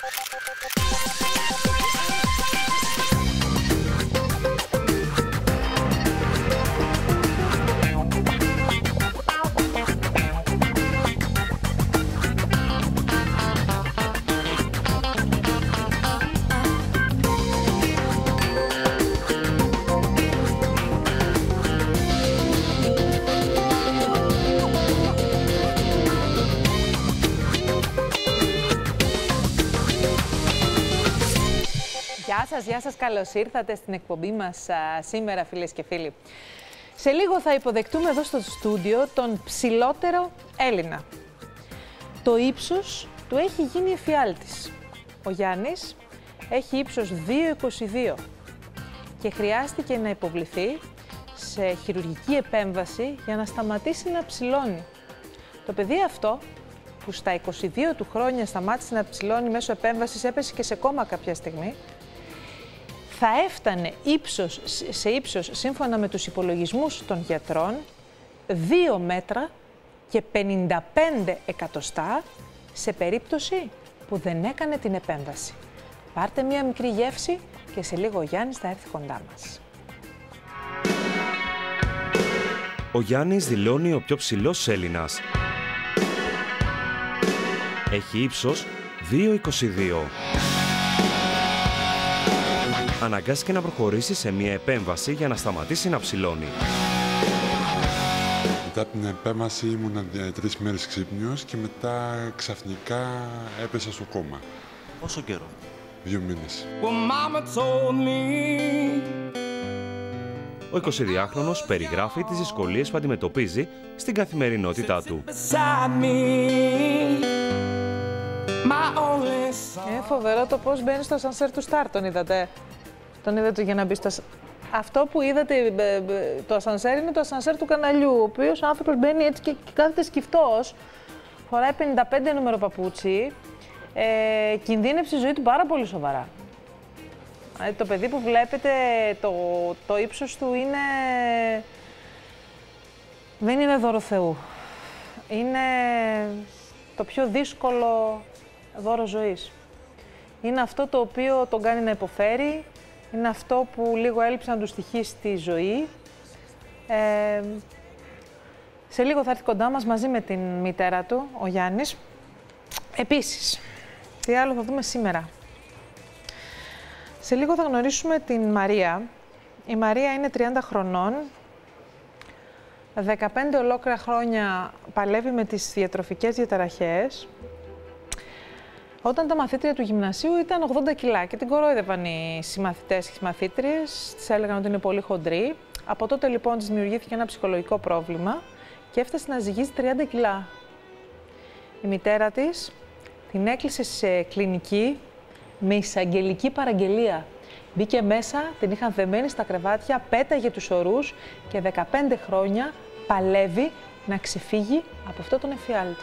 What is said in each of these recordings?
Γεια σας, καλώς ήρθατε στην εκπομπή μας σήμερα, φίλες και φίλοι. Σε λίγο θα υποδεχτούμε εδώ στο στούντιο τον ψηλότερο Έλληνα. Το ύψος του έχει γίνει εφιάλτης. Ο Γιάννης έχει ύψος 2,22 και χρειάστηκε να υποβληθεί σε χειρουργική επέμβαση για να σταματήσει να ψηλώνει. Το παιδί αυτό, που στα 22 του χρόνια σταμάτησε να ψηλώνει μέσω επέμβασης, έπεσε και σε κόμμα κάποια στιγμή, θα έφτανε σε ύψος, σύμφωνα με τους υπολογισμούς των γιατρών, 2 μέτρα και 55 εκατοστά σε περίπτωση που δεν έκανε την επέμβαση. Πάρτε μία μικρή γεύση και σε λίγο ο Γιάννης θα έρθει κοντά μας. Ο Γιάννης δηλώνει ο πιο ψηλός Έλληνας. Έχει ύψος 2,22. Αναγκάστηκε να προχωρήσει σε μια επέμβαση για να σταματήσει να ψηλώνει. Μετά την επέμβαση ήμουνα 3 μέρες ξύπνιος και μετά ξαφνικά έπεσα στο κόμμα. Πόσο καιρό? 2 μήνες. Ο 22χρονος περιγράφει τις δυσκολίες που αντιμετωπίζει στην καθημερινότητά του. Φοβερό το πώς μπαίνει στο ασανσέρ του Σταρ, τον είδατε? Τον είδατε για να μπει στο... Αυτό που είδατε, το ασανσέρ, είναι το ασανσέρ του καναλιού, ο οποίος ο άνθρωπος μπαίνει έτσι και κάθεται σκυφτός, φοράει 55 νούμερο παπούτσι, κινδύνευσε η ζωή του πάρα πολύ σοβαρά. Το παιδί που βλέπετε, το ύψος του είναι... δεν είναι δώρο Θεού. Είναι το πιο δύσκολο δώρο ζωής. Είναι αυτό το οποίο τον κάνει να υποφέρει, είναι αυτό που λίγο έλειψε να του στοιχεί στη ζωή. Σε λίγο θα έρθει κοντά μας μαζί με την μητέρα του, ο Γιάννης. Επίσης, τι άλλο θα δούμε σήμερα? Σε λίγο θα γνωρίσουμε την Μαρία. Η Μαρία είναι 30 χρονών. 15 ολόκληρα χρόνια παλεύει με τις διατροφικές διαταραχές. Όταν τα μαθήτρια του γυμνασίου ήταν 80 κιλά και την κορόιδευαν οι συμμαθητές και οι μαθήτριες, της έλεγαν ότι είναι πολύ χοντρή. Από τότε λοιπόν της δημιουργήθηκε ένα ψυχολογικό πρόβλημα και έφτασε να ζυγίζει 30 κιλά. Η μητέρα της την έκλεισε σε κλινική με εισαγγελική παραγγελία. Μπήκε μέσα, την είχαν δεμένη στα κρεβάτια, πέταγε τους ορούς και 15 χρόνια παλεύει να ξεφύγει από αυτό τον εφιάλτη.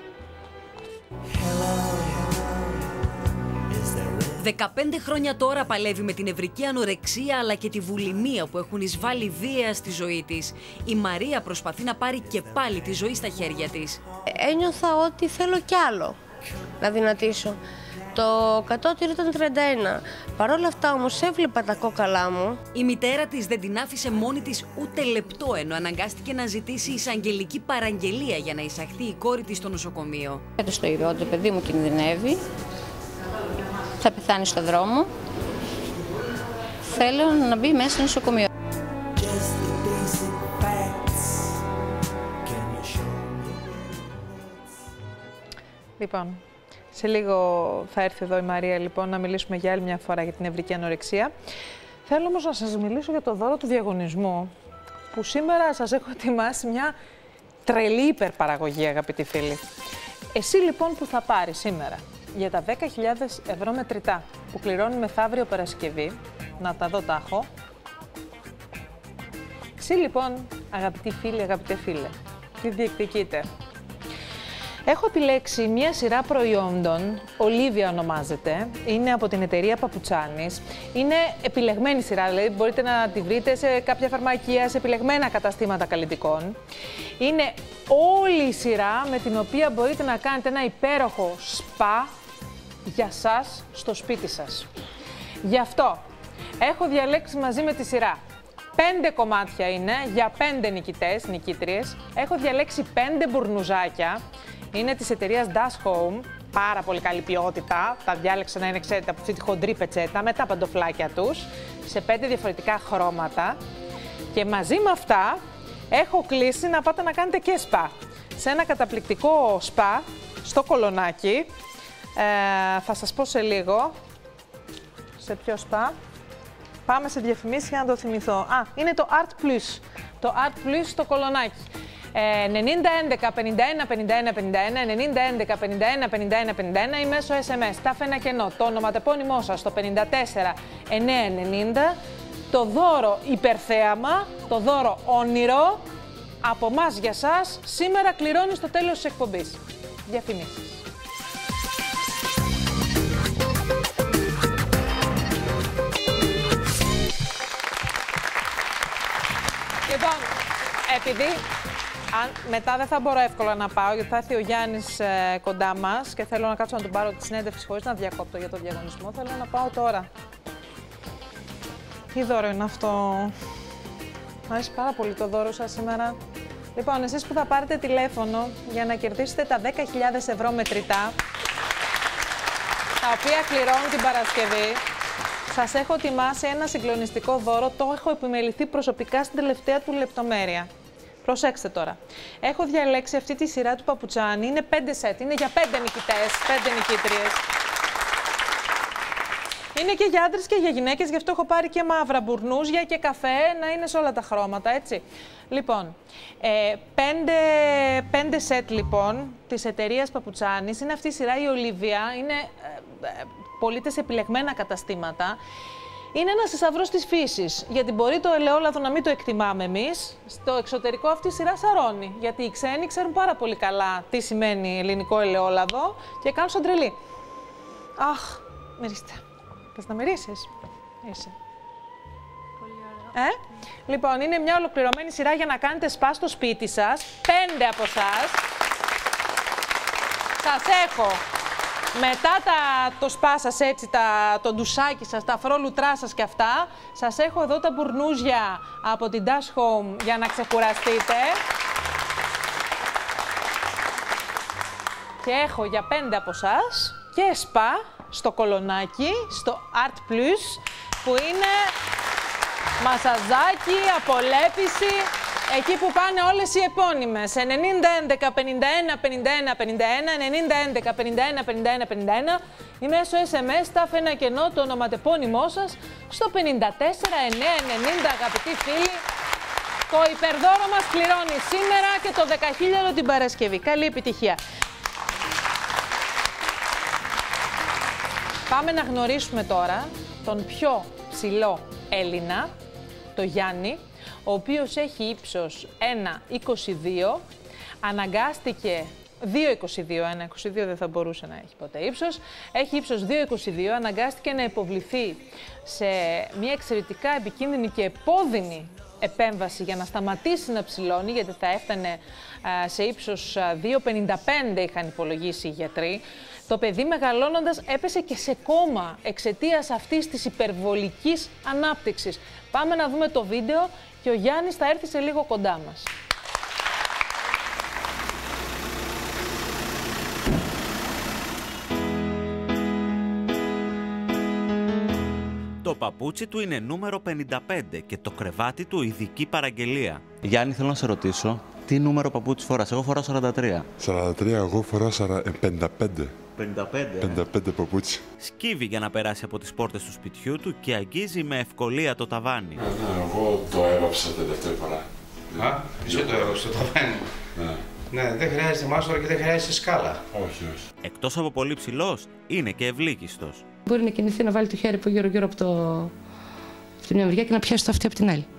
15 χρόνια τώρα παλεύει με την νευρική ανορεξία αλλά και τη βουλημία που έχουν εισβάλει βία στη ζωή της. Η Μαρία προσπαθεί να πάρει και πάλι τη ζωή στα χέρια της. Ένιωθα ότι θέλω κι άλλο να δυνατήσω. Το κατώτερο ήταν 31. Παρ' όλα αυτά όμως έβλεπα τα κόκαλά μου. Η μητέρα της δεν την άφησε μόνη της ούτε λεπτό, ενώ αναγκάστηκε να ζητήσει εισαγγελική παραγγελία για να εισαχθεί η κόρη της στο νοσοκομείο. Το είπε ότι το παιδί μου κινδυνεύει, θα πεθάνει στο δρόμο. Θέλω να μπει μέσα στο νοσοκομείο. Λοιπόν, σε λίγο θα έρθει εδώ η Μαρία λοιπόν να μιλήσουμε για άλλη μια φορά για την νευρική ανορεξία. Θέλω όμως να σας μιλήσω για το δώρο του διαγωνισμού, που σήμερα σας έχω ετοιμάσει μια τρελή υπερπαραγωγή, αγαπητοί φίλοι. Εσύ λοιπόν που θα πάρεις σήμερα για τα 10.000 ευρώ μετρητά που κληρώνει μεθαύριο Παρασκευή, να τα δω τα έχω. Εσύ λοιπόν, αγαπητοί φίλοι, αγαπητέ φίλε, τι διεκδικείτε? Έχω επιλέξει μία σειρά προϊόντων, Ολίβια ονομάζεται, είναι από την εταιρεία Παπουτσάνης. Είναι επιλεγμένη σειρά, δηλαδή μπορείτε να τη βρείτε σε κάποια φαρμακεία, σε επιλεγμένα καταστήματα καλλιτικών. Είναι όλη η σειρά με την οποία μπορείτε να κάνετε ένα υπέροχο σπα για σας στο σπίτι σας. Γι' αυτό έχω διαλέξει μαζί με τη σειρά 5 κομμάτια είναι για 5 νικητές, νικήτριες. Έχω διαλέξει 5 μπουρνουζάκια. Είναι της εταιρείας Dash Home. Πάρα πολύ καλή ποιότητα. Τα διάλεξα να είναι, ξέρετε, από αυτή τη χοντρή πετσέτα με τα παντοφλάκια τους, σε 5 διαφορετικά χρώματα. Και μαζί με αυτά έχω κλείσει να πάτε να κάνετε και σπα. Σε ένα καταπληκτικό σπα στο Κολονάκι. Θα σας πω σε λίγο σε ποιο σπα. Πάμε σε διαφημίσεις για να το θυμηθώ. Είναι το Art Plus. Το Art Plus στο Κολονάκι. 9011 51 51 51, 9011 51 51 51 ή μέσω SMS. Τάφε ένα κενό. Το ονοματεπώνυμό σας στο 54 990. Το δώρο υπερθέαμα, το δώρο όνειρο από εμάς για σας σήμερα κληρώνει στο τέλος της εκπομπής. Διαφημίσεις. Λοιπόν, επειδή μετά δεν θα μπορώ εύκολα να πάω, γιατί θα έρθει ο Γιάννης κοντά μας και θέλω να κάτσω να τον πάρω τη συνέντευξη χωρίς να διακόπτω για το διαγωνισμό, θέλω να πάω τώρα. Τι δώρο είναι αυτό? Μου αρέσει πάρα πολύ το δώρο σας σήμερα. Λοιπόν, εσείς που θα πάρετε τηλέφωνο για να κερδίσετε τα 10.000 ευρώ μετρητά, τα οποία κληρώνουν την Παρασκευή, σας έχω ετοιμάσει ένα συγκλονιστικό δώρο, το έχω επιμεληθεί προσωπικά στην τελευταία του λεπτομέρεια. Προσέξτε τώρα. Έχω διαλέξει αυτή τη σειρά του παπουτσάνι, είναι 5 σετ, είναι για 5 νικητές, 5 νικήτριες. Είναι και για άντρες και για γυναίκες, γι' αυτό έχω πάρει και μαύρα μπουρνούζια και καφέ, να είναι σε όλα τα χρώματα, έτσι. Λοιπόν, 5 σετ λοιπόν της εταιρείας Παπουτσάνης, είναι αυτή η σειρά η Ολίβια, είναι πωλείται σε επιλεγμένα καταστήματα. Είναι ένας θησαυρός της φύσης, γιατί μπορεί το ελαιόλαδο να μην το εκτιμάμε εμείς. Στο εξωτερικό αυτή η σειρά σαρώνει, γιατί οι ξένοι ξέρουν πάρα πολύ καλά τι σημαίνει ελληνικό ελαιόλαδο και κάνουν σαν τρελή. Αχ, μυρίστε. Θες να μυρίσεις? Είσαι. Πολύ ωραία. Λοιπόν, είναι μια ολοκληρωμένη σειρά για να κάνετε σπα στο σπίτι σας. 5 από εσάς. Σας έχω μετά το σπα σας, έτσι, το ντουσάκι σας, τα αφρόλουτρά σας και αυτά. Σας έχω εδώ τα μπουρνούζια από την Dash Home για να ξεκουραστείτε. Και έχω για 5 από εσάς και σπα στο Κολονάκι, στο Art Plus, που είναι μασαζάκι, απολέπιση, εκεί που πάνε όλες οι επώνυμες. 90 11 51 51 51, 90 11 51 51 51 ή μέσω SMS, τάφε ένα κενό, το ονοματεπώνυμό σας στο 54 9 90, αγαπητοί φίλοι. Το υπερδώρο μας κληρώνει σήμερα και το 10.000 την Παρασκευή. Καλή επιτυχία. Πάμε να γνωρίσουμε τώρα τον πιο ψηλό Έλληνα, το Γιάννη, ο οποίος έχει ύψος 1,22, αναγκάστηκε 2,22, 1,22 δεν θα μπορούσε να έχει ποτέ ύψος, έχει ύψος 2,22, αναγκάστηκε να υποβληθεί σε μια εξαιρετικά επικίνδυνη και επώδυνη επέμβαση για να σταματήσει να ψηλώνει, γιατί θα έφτανε σε ύψος 2,55 είχαν υπολογίσει οι γιατροί. Το παιδί μεγαλώνοντας έπεσε και σε κόμμα εξαιτίας αυτής της υπερβολικής ανάπτυξης. Πάμε να δούμε το βίντεο και ο Γιάννης θα έρθει σε λίγο κοντά μας. Το παπούτσι του είναι νούμερο 55 και το κρεβάτι του ειδική παραγγελία. Γιάννη, θέλω να σε ρωτήσω, τι νούμερο παπούτσι φοράς? Εγώ φοράω 43. 43, εγώ φοράω 55. 55 παπούτσι. Σκύβει για να περάσει από τις πόρτες του σπιτιού του και αγγίζει με ευκολία το ταβάνι. Ναι, εγώ το έβαψα τελευταία φορά. Εσύ το έβαψες το ταβάνι. Ναι, δεν χρειάζεται μάστορα και δεν χρειάζεται σκάλα. Όχι. Εκτός από πολύ ψηλός, είναι και ευλίγιστος. Μπορεί να κινηθεί, να βάλει το χέρι από γύρω-γύρω από τη μια μεριά και να πιάσει το αυτί από την άλλη.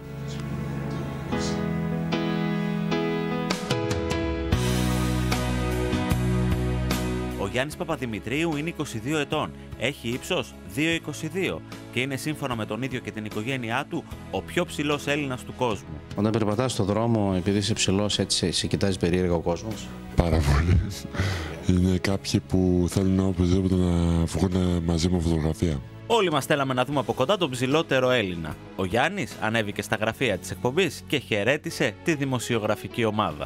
Ο Γιάννης Παπαδημητρίου είναι 22 ετών. Έχει ύψος 2,22. και είναι σύμφωνα με τον ίδιο και την οικογένειά του ο πιο ψηλός Έλληνας του κόσμου. Όταν περπατάς στον δρόμο, επειδή είσαι ψηλός, έτσι σε κοιτάζει περίεργα ο κόσμος? Πάρα πολύ. Είναι κάποιοι που θέλουν οπωσδήποτε να βγουν μαζί μου φωτογραφία. Όλοι μας θέλαμε να δούμε από κοντά τον ψηλότερο Έλληνα. Ο Γιάννης ανέβηκε στα γραφεία της εκπομπής και χαιρέτησε τη δημοσιογραφική ομάδα.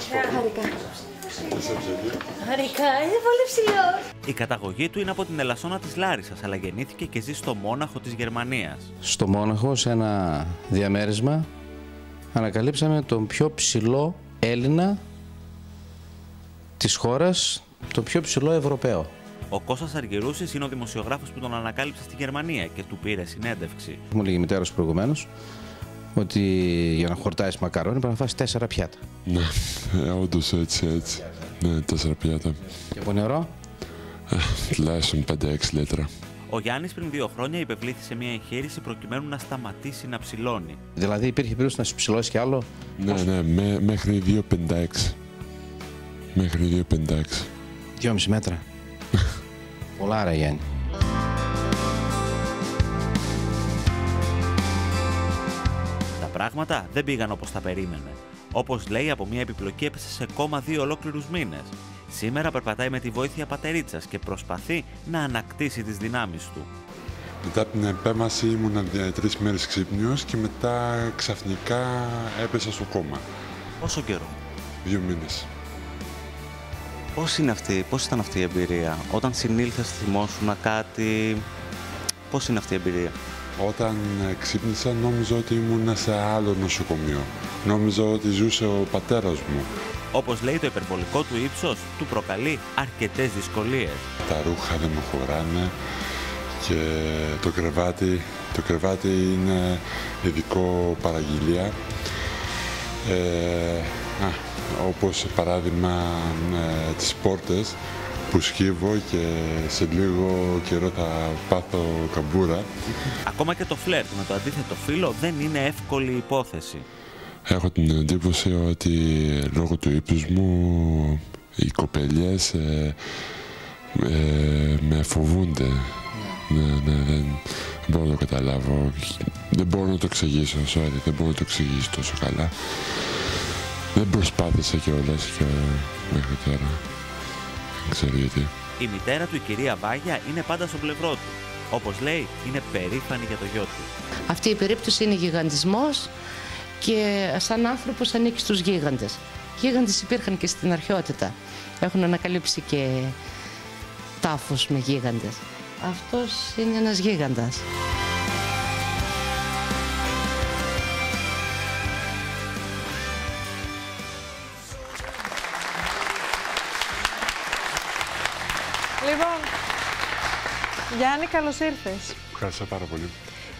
Χαρικά, είναι πολύ ψηλός. Η καταγωγή του είναι από την Ελασσόνα της Λάρισσας, αλλά γεννήθηκε και ζει στο Μόναχο της Γερμανίας. Στο Μόναχο, σε ένα διαμέρισμα, ανακαλύψαμε τον πιο ψηλό Έλληνα της χώρας, τον πιο ψηλό Ευρωπαίο. Ο Κώστας Αργυρούσης είναι ο δημοσιογράφος που τον ανακάλυψε στη Γερμανία και του πήρε συνέντευξη. Μου λέγει η μητέρα σου προηγουμένως ότι για να χορτάσεις μακαρόνι πρέπει να φας 4 πιάτα. Ναι, όντως έτσι. Ναι, 4 πιάτα. Και από νερό? Τουλάχιστον 5-6 λίτρα. Ο Γιάννης πριν 2 χρόνια υπευλήθη σε μια εγχείρηση προκειμένου να σταματήσει να ψηλώνει. Δηλαδή υπήρχε περίπτωση να σου ψηλώσει κι άλλο? Ναι, μέχρι 2,56. Μέχρι 2,56. 2,5 μέτρα. Πολλά, ρε Γιάννη. Τα πράγματα δεν πήγαν όπως τα περίμενε. Όπως λέει, από μια επιπλοκή έπεσε σε κόμμα 2 ολόκληρους μήνες. Σήμερα περπατάει με τη βοήθεια πατερίτσας και προσπαθεί να ανακτήσει τις δυνάμεις του. Μετά από την επέμβαση ήμουνα 3 μέρες ξύπνιος και μετά ξαφνικά έπεσα στο κόμμα. Πόσο καιρό? 2 μήνες. Πώς ήταν αυτή η εμπειρία? Όταν συνήλθες, θυμόσουνα κάτι? Πώς είναι αυτή η εμπειρία? Όταν ξύπνησα νόμιζα ότι ήμουν σε άλλο νοσοκομείο. Νόμιζα ότι ζούσε ο πατέρας μου. Όπως λέει, το υπερβολικό του ύψος του προκαλεί αρκετές δυσκολίες. Τα ρούχα δεν μου χωράνε και το κρεβάτι είναι ειδικό παραγγελία. Όπως παράδειγμα τις πόρτες που σκύβω και σε λίγο καιρό θα πάθω καμπούρα. Ακόμα και το φλερτ με το αντίθετο φύλο δεν είναι εύκολη υπόθεση. Έχω την εντύπωση ότι λόγω του ύψους μου οι κοπελιές με φοβούνται. Ναι, δεν μπορώ να το καταλάβω. Δεν μπορώ να το εξηγήσω, δεν μπορώ να το εξηγήσω τόσο καλά. Δεν προσπάθησα κιόλας και μέχρι τώρα. Δεν ξέρω γιατί. Η μητέρα του, η κυρία Βάγια, είναι πάντα στο πλευρό του. Όπως λέει, είναι περήφανη για το γιο του. Αυτή η περίπτωση είναι γιγαντισμός και σαν άνθρωπος ανήκει στους γίγαντες. Γίγαντες υπήρχαν και στην αρχαιότητα. Έχουν ανακαλύψει και τάφους με γίγαντες. Αυτός είναι ένας γίγαντας. Λοιπόν, Γιάννη, καλώς ήρθες. Ευχαριστώ πάρα πολύ.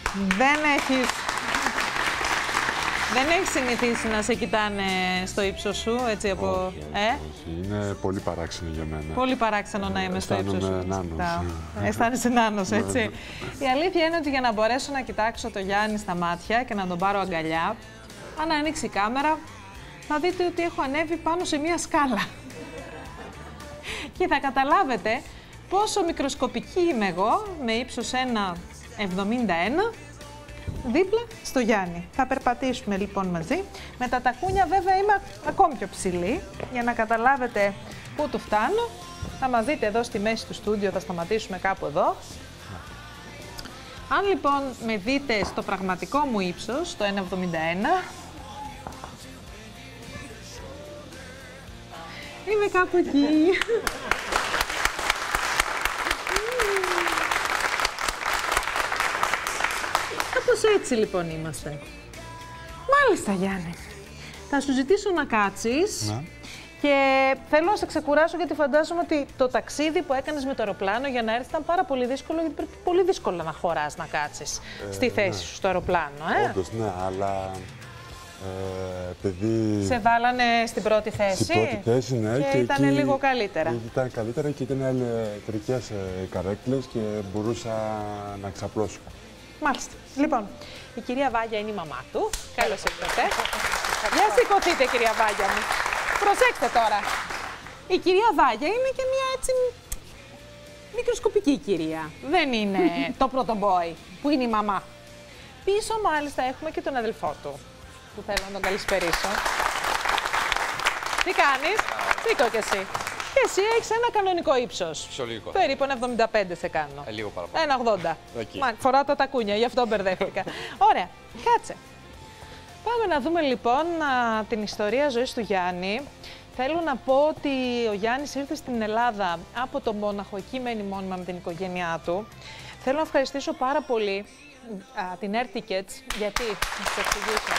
Δεν έχεις συνηθίσει να σε κοιτάνε στο ύψος σου, έτσι από... Όχι. Είναι πολύ παράξενο για μένα. Πολύ παράξενο να είμαι στο ύψος σου. Νάνος. Αισθάνεσαι νάνος, έτσι. Η αλήθεια είναι ότι για να μπορέσω να κοιτάξω το Γιάννη στα μάτια και να τον πάρω αγκαλιά, αν ανοίξει η κάμερα, θα δείτε ότι έχω ανέβει πάνω σε μία σκάλα. Και θα καταλάβετε πόσο μικροσκοπική είμαι εγώ, με ύψος 1,71, δίπλα στο Γιάννη. Θα περπατήσουμε λοιπόν μαζί. Με τα τακούνια βέβαια είμαι ακόμη πιο ψηλή, για να καταλάβετε πού του φτάνω. Θα μας δείτε εδώ στη μέση του στούντιο, θα σταματήσουμε κάπου εδώ. Αν λοιπόν με δείτε στο πραγματικό μου ύψος, το 1,71, είμαι κάπου εκεί. Κάπως έτσι λοιπόν είμαστε. Μάλιστα, Γιάννη. Θα σου ζητήσω να κάτσεις. Ναι. Και θέλω να σε ξεκουράσω, γιατί φαντάζομαι ότι το ταξίδι που έκανες με το αεροπλάνο για να έρθεις ήταν πάρα πολύ δύσκολο, γιατί πρέπει πολύ δύσκολα να χωράς να κάτσεις στη θέση σου στο αεροπλάνο. Όντως, ναι, αλλά επειδή... Σε βάλανε στην πρώτη θέση. Στην πρώτη θέση, ναι. Και ήταν εκεί λίγο καλύτερα. Ήταν καλύτερα και ήταν ηλεκτρικές καρέκλες και μπορούσα να ξαπλώσω. Μάλιστα. Λοιπόν, η κυρία Βάγια είναι η μαμά του. Καλώς ήρθατε. Για σηκωθείτε, κυρία Βάγια μου. Προσέξτε τώρα. Η κυρία Βάγια είναι και μια έτσι μικροσκοπική κυρία. Δεν είναι το πρώτο boy που είναι η μαμά. Πίσω μάλιστα έχουμε και τον αδελφό του, που θέλω να τον καλησπερίσω. Τι κάνεις? Σήκω κι εσύ. Και εσύ έχεις ένα κανονικό ύψος. Φυσιολογικό. Περίπου 1,75 σε κάνω. Λίγο παραπάνω. 1,80. Φοράω τα τακούνια, γι' αυτό μπερδεύτηκα. Ωραία, κάτσε. Πάμε να δούμε λοιπόν την ιστορία ζωής του Γιάννη. Θέλω να πω ότι ο Γιάννης ήρθε στην Ελλάδα από το Μόναχο, εκεί μένει μόνιμα με την οικογένειά του. Θέλω να ευχαριστήσω πάρα πολύ την Air Tickets, γιατί, να σας εξηγήσω.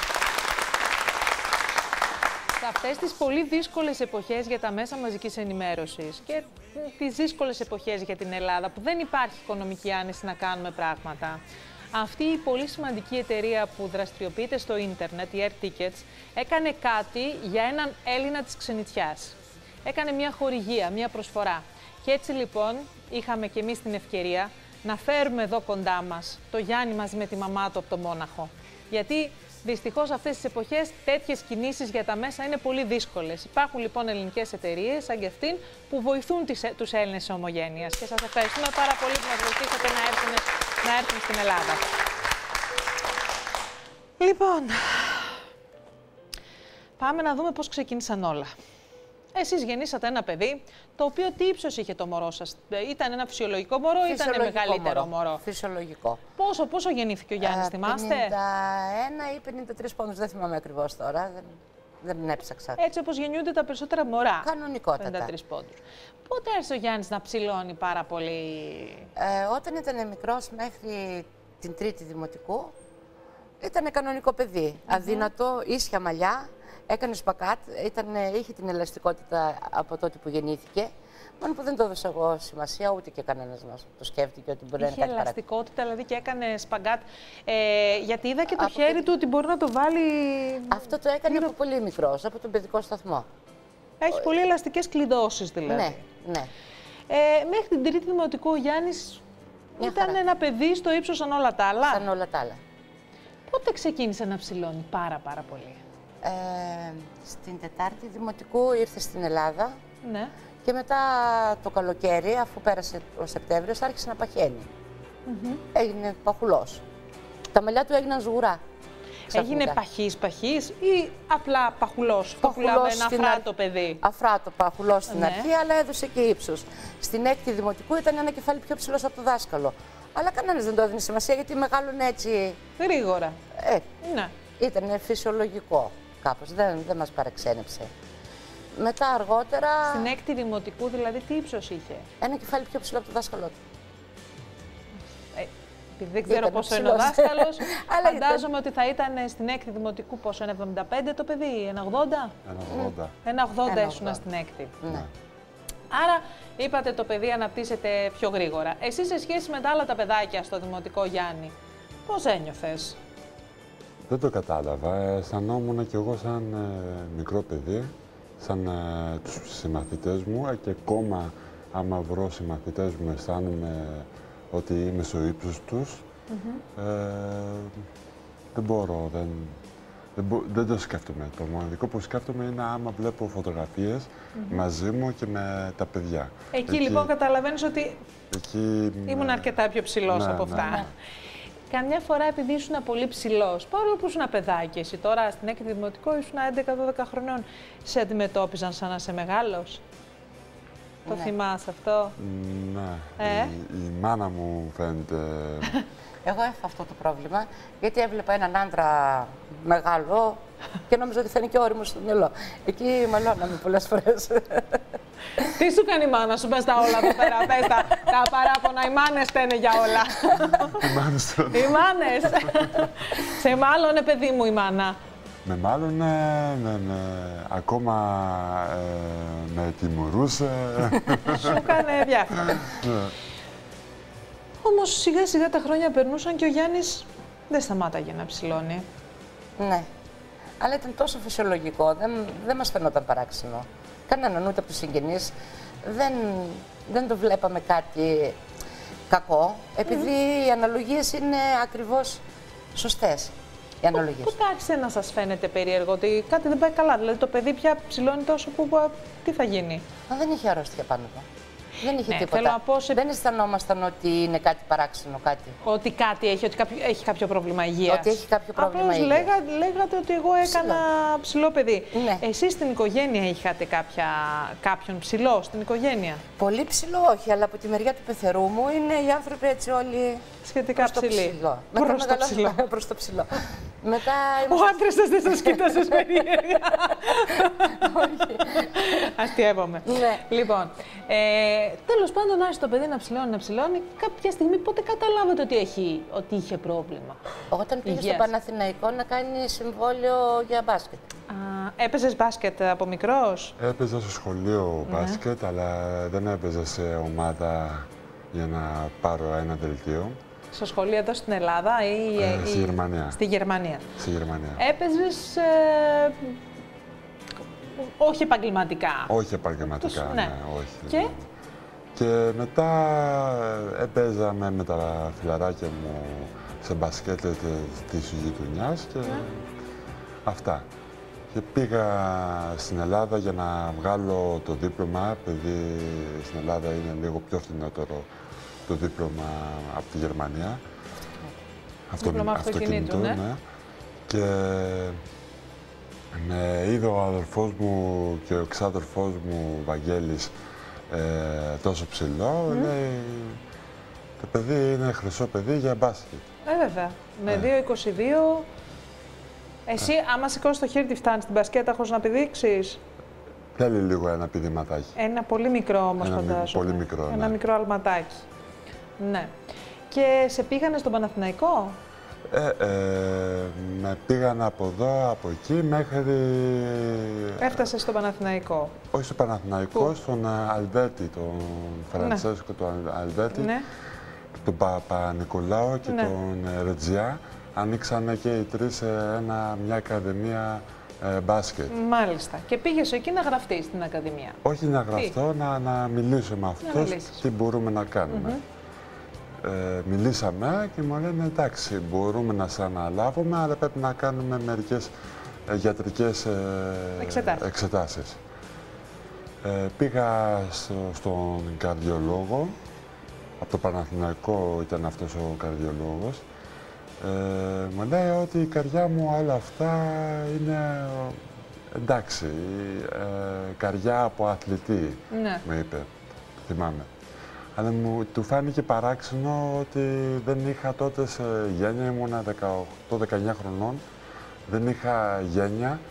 Σε αυτές τις πολύ δύσκολες εποχές για τα μέσα μαζικής ενημέρωσης και τις δύσκολες εποχές για την Ελλάδα, που δεν υπάρχει οικονομική άνεση να κάνουμε πράγματα, αυτή η πολύ σημαντική εταιρεία που δραστηριοποιείται στο ίντερνετ, η Air Tickets, έκανε κάτι για έναν Έλληνα της ξενιτιάς. Έκανε μια χορηγία, μια προσφορά. Και έτσι λοιπόν είχαμε και εμείς την ευκαιρία να φέρουμε εδώ κοντά μας το Γιάννη μαζί με τη μαμά του από το Μόναχο. Γιατί δυστυχώς αυτές τις εποχές τέτοιες κινήσεις για τα μέσα είναι πολύ δύσκολες. Υπάρχουν λοιπόν ελληνικές εταιρείες σαν και αυτήν που βοηθούν τους Έλληνες της ομογένειας. Και σας ευχαριστούμε πάρα πολύ που μας βοηθήσατε να έρθουν στην Ελλάδα. Λοιπόν, πάμε να δούμε πώς ξεκίνησαν όλα. Εσείς γεννήσατε ένα παιδί, το οποίο τι ύψος είχε το μωρό σας? Ήταν ένα φυσιολογικό μωρό ή ήταν μεγαλύτερο μωρό? Φυσιολογικό. Πόσο γεννήθηκε ο Γιάννης, θυμάστε? 51 ή 53 πόντους, δεν θυμάμαι ακριβώς τώρα, δεν έψαξα. Έτσι όπως γεννιούνται τα περισσότερα μωρά. Κανονικότατα. 53 πόντους. Πότε άρχισε ο Γιάννης να ψηλώνει πάρα πολύ? Όταν ήταν μικρός, μέχρι την τρίτη δημοτικού, ήταν κανονικό παιδί. Αδύνατο, ίσια μαλλιά. Έκανε σπακάτ, είχε την ελαστικότητα από τότε που γεννήθηκε. Μόνο που δεν το έδωσα εγώ σημασία, ούτε και κανένας μας το σκέφτηκε ότι μπορεί να είναι κάτι Είχε ελαστικότητα, δηλαδή και έκανε σπαγκάτ. Γιατί είδα και το χέρι του ότι μπορεί να το βάλει. Αυτό το έκανε από πολύ μικρός, από τον παιδικό σταθμό. Έχει πολύ ελαστικές κλειδώσεις δηλαδή. Ναι, ναι. Μέχρι την τρίτη δημοτικού ο Γιάννης ήταν ένα παιδί στο ύψος σαν όλα τα άλλα. Σαν όλα τα άλλα. Πότε ξεκίνησε να ψηλώνει πάρα πολύ? Στην Τετάρτη Δημοτικού ήρθε στην Ελλάδα. Ναι. Και μετά το καλοκαίρι, αφού πέρασε ο Σεπτέμβριος, άρχισε να παχαίνει. Έγινε παχουλός. Τα μαλλιά του έγιναν σγουρά. Έγινε παχής ή απλά παχουλός? Παχουλός ένα αφράτο παιδί. Αφράτο παχουλός στην αρχή, αλλά έδωσε και ύψος. Στην έκτη Δημοτικού ήταν ένα κεφάλι πιο ψηλός από το δάσκαλο. Αλλά κανένας δεν το έδινε σημασία, γιατί μεγάλωνε έτσι γρήγορα. Ναι. Ήταν φυσιολογικό κάπως, δεν μας παρεξένεψε. Μετά αργότερα... Στην έκτη Δημοτικού δηλαδή τι ύψος είχε? Ένα κεφάλι πιο ψηλό από το δάσκαλό του. Επειδή δεν ξέρω πόσο είναι ο δάσκαλος, φαντάζομαι ότι θα ήταν στην έκτη Δημοτικού πόσο, 1,75 το παιδί, 1,80? 1,80 ήσουν στην έκτη. Ναι. Άρα είπατε το παιδί αναπτύσσεται πιο γρήγορα. Εσύ σε σχέση με τα άλλα τα παιδάκια στο Δημοτικό, Γιάννη, πώς ένιωθες? Δεν το κατάλαβα. Αισθανόμουν κι εγώ σαν μικρό παιδί, σαν τους συμμαθητές μου και ακόμα άμα βρω συμμαθητές μου αισθάνομαι ότι είμαι στο ύψος τους. Δεν μπορώ, δεν το σκέφτομαι. Το μοναδικό που σκέφτομαι είναι άμα βλέπω φωτογραφίες μαζί μου και με τα παιδιά. Εκεί λοιπόν καταλαβαίνεις ότι ήμουν αρκετά πιο ψηλός από αυτά. Ναι. Καμιά φορά επειδή ήσουν πολύ ψηλός, παρόλο που ήσουν παιδάκι, εσύ τώρα στην έκτη Δημοτικό ήσουν 11-12 χρονών, σε αντιμετώπιζαν σαν να είσαι μεγάλος? Το θυμάσαι αυτό? Ναι. Η μάνα μου φαίνεται... Εγώ έχω αυτό το πρόβλημα, γιατί έβλεπα έναν άντρα μεγάλο και νόμιζα ότι θα είναι και όριμος στο μυαλό. Εκεί μαλώναμε πολλές φορές. Τι σου κάνει η μάνα σου, πες τα όλα εδώ πέρα, πες τα παράπονα, οι μάνες φταίνε για όλα. Οι μάνες. Σε μάλλονε παιδί μου η μάνα. Με μάλλον ακόμα με τιμωρούσε. Σου έκανε διάφορα. Όμως σιγά σιγά τα χρόνια περνούσαν και ο Γιάννης δεν σταμάταγε να ψηλώνει. Ναι, αλλά ήταν τόσο φυσιολογικό, δεν μας φαινόταν παράξενο. Κανέναν, ούτε από τους συγγενείς. Δεν το βλέπαμε κάτι κακό, επειδή οι αναλογίες είναι ακριβώς σωστές. Οι αναλογίες. Πού άρχισε να σας φαίνεται περίεργο ότι κάτι δεν πάει καλά? Δηλαδή το παιδί πια ψηλώνει τόσο που τι θα γίνει? Μα δεν είχε αρρώστια πάνω του. Δεν είχε Ναι, τίποτα. θέλω να πω Δεν αισθανόμασταν ότι είναι κάτι παράξενο, κάτι. Ότι κάτι έχει, ότι έχει κάποιο πρόβλημα υγείας. Ότι έχει κάποιο πρόβλημα υγείας. λέγατε ότι εγώ έκανα ψηλό παιδί. Ναι. Εσείς στην οικογένεια είχατε κάποιον ψηλό στην οικογένεια? Πολύ ψηλό όχι, αλλά από τη μεριά του πεθερού μου είναι οι άνθρωποι έτσι όλοι σχετικά ψηλοί. Προς το ψηλό. Μετά ο άντρας σας δεν σας κοίτασες περίεργα. Αστειεύομαι. Ναι. Λοιπόν, τέλος πάντων άρχισε το παιδί να ψηλώνει. Κάποια στιγμή πότε καταλάβατε ότι είχε πρόβλημα? Όταν πήγε στο Παναθηναϊκό να κάνει συμβόλαιο για μπάσκετ. Έπαιζες μπάσκετ από μικρός? Έπαιζα στο σχολείο μπάσκετ, αλλά δεν έπαιζα σε ομάδα για να πάρω ένα δελτίο. Στο σχολείο εδώ στην Ελλάδα ή στη Γερμανία. Στη Γερμανία. Στη Γερμανία. Έπαιζες όχι επαγγελματικά. Όχι επαγγελματικά, ναι, όχι. Και μετά έπαιζα με τα φιλαράκια μου σε μπασκέτ της γειτονιάς και αυτά. Και πήγα στην Ελλάδα για να βγάλω το δίπλωμα, επειδή στην Ελλάδα είναι λίγο πιο φθηνότερο το δίπλωμα από τη Γερμανία. Δίπλωμα αυτοκινήτου, ναι. Και με είδε ο αδερφός μου και ο εξάδερφός μου, Βαγγέλης, τόσο ψηλό, λέει, το παιδί είναι χρυσό παιδί για μπάσκετ. Βέβαια. Με 2,22. Εσύ, άμα σηκώσεις το χέρι τη φτάνει στην μπασκέτα, χωρίς να πηδήξεις? Θέλει λίγο ένα πηδηματάκι. Ένα πολύ μικρό όμως, φαντάζομαι. Πολύ μικρό, ένα μικρό αλματάκι. Ναι. Και σε πήγανε στον Παναθηναϊκό? Με πήγαν από εδώ, από εκεί, μέχρι... Έφτασε στο Παναθηναϊκό? Όχι στο Παναθηναϊκό, στον Αλβέτη, τον Φραντσέσκο, τον Αλβέτη, τον Παπα-Νικολάου και τον Ρετζιά. Ανοίξανε και οι τρεις σε μια ακαδημία μπάσκετ. Μάλιστα. Και πήγες εκεί να γραφτείς στην ακαδημία? Όχι να γραφτώ, να μιλήσω με αυτούς τι μπορούμε να κάνουμε. Μιλήσαμε και μου λένε εντάξει, μπορούμε να σε αναλάβουμε, αλλά πρέπει να κάνουμε μερικές γιατρικές εξετάσεις. Πήγα στον καρδιολόγο, από το Παναθηναϊκό ήταν αυτός ο καρδιολόγος. Μου λέει ότι η καρδιά μου όλα αυτά είναι εντάξει, καρδιά από αθλητή, μου είπε, θυμάμαι. Αλλά του φάνηκε παράξενο ότι δεν είχα τότε σε γένεια, ήμουνα 18-19 χρονών, δεν είχα γένεια,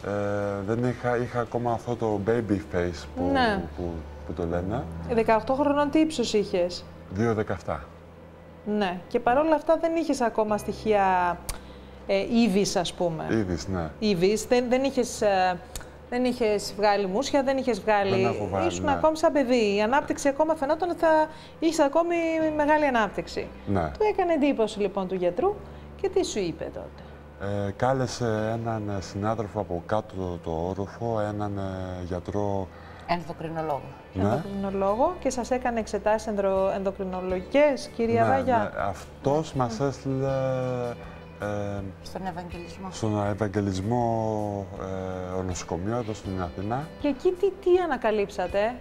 είχα ακόμα αυτό το baby face που το λένε. 18 χρονών τι ύψος είχες? 2,17. Ναι, και παρόλα αυτά δεν είχες ακόμα στοιχεία Ήβης, ας πούμε. Ήβης, ναι. Ήβης, δεν είχες βγάλει μουσια, δεν είχες βγάλει... Ήσουν ακόμη σαν παιδί. Η ανάπτυξη ακόμα φαινόταν ότι θα είχες ακόμη μεγάλη ανάπτυξη. Ναι. Του έκανε εντύπωση λοιπόν του γιατρού και τι σου είπε τότε? Κάλεσε έναν συνάδελφο από κάτω το όροφο, έναν γιατρό... Ενδοκρινολόγο. Ναι. Ενδοκρινολόγο και σας έκανε εξετάσεις ενδοκρινολογικές, κυρία Βάγια? Ναι, αυτός μας έστειλε στον Ευαγγελισμό. Στον Ευαγγελισμό νοσοκομείο εδώ στην Αθήνα. Και εκεί τι ανακαλύψατε?